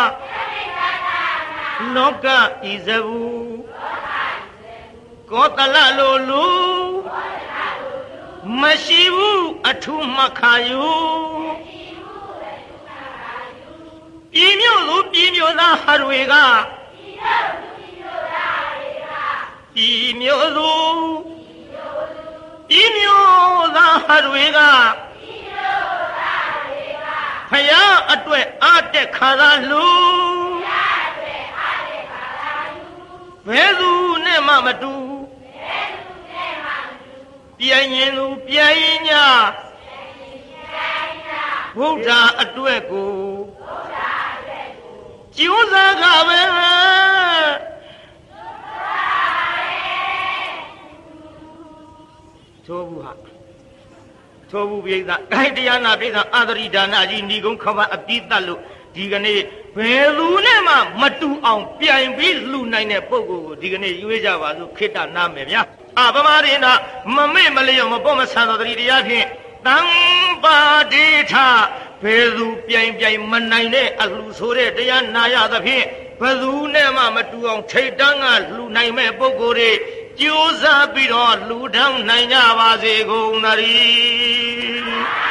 လောကဤဇဘူကောတလလိုလူမရှိဘူးအထုမှတ်ခါယူပြည်မြို့သားတွေကပြည်မြို့သားဟတွေကဖယားအတွက်အားတက်ခါသာလူဘယ်သူနဲ့မှမတူပြိုင်ရင်သူပြိုင်냐ဘုရားအတွက်ကိုကျိုးစားကပဲသောဘူးပိဿအဲတရားနာပိဿအာသရိဒါနကြီးဏီကုံခဝအပိသလို့ဒီကနေ့ဘယ်သူနဲ့မှမတူအောင်ပြိုင်ပြီးလှူနိုင်တဲ့ပုဂ္ဂိုလ်ကိုဒီကနေ့ရွေးကြပါစို့ခေတ္တနာမယ်ဗျာဗမာရိနာမမေ့မလျော့မပေါ့မဆန်တော်တတိတရားဖြင့်တံပါတိထဘယ်သူပြိုင်မနိုင်တဲ့အလှူဆိုတဲ့တရားနာရသဖြင့်ဘယ်သူနဲ့မှမတူအောင်ထိတ်တန်းကလှူနိုင်မဲ့ပုဂ္ဂိုလ်တွေကြိုးစားပြီးတော့လှူထောင်နိုင်ကြပါစေကုန်သတည်း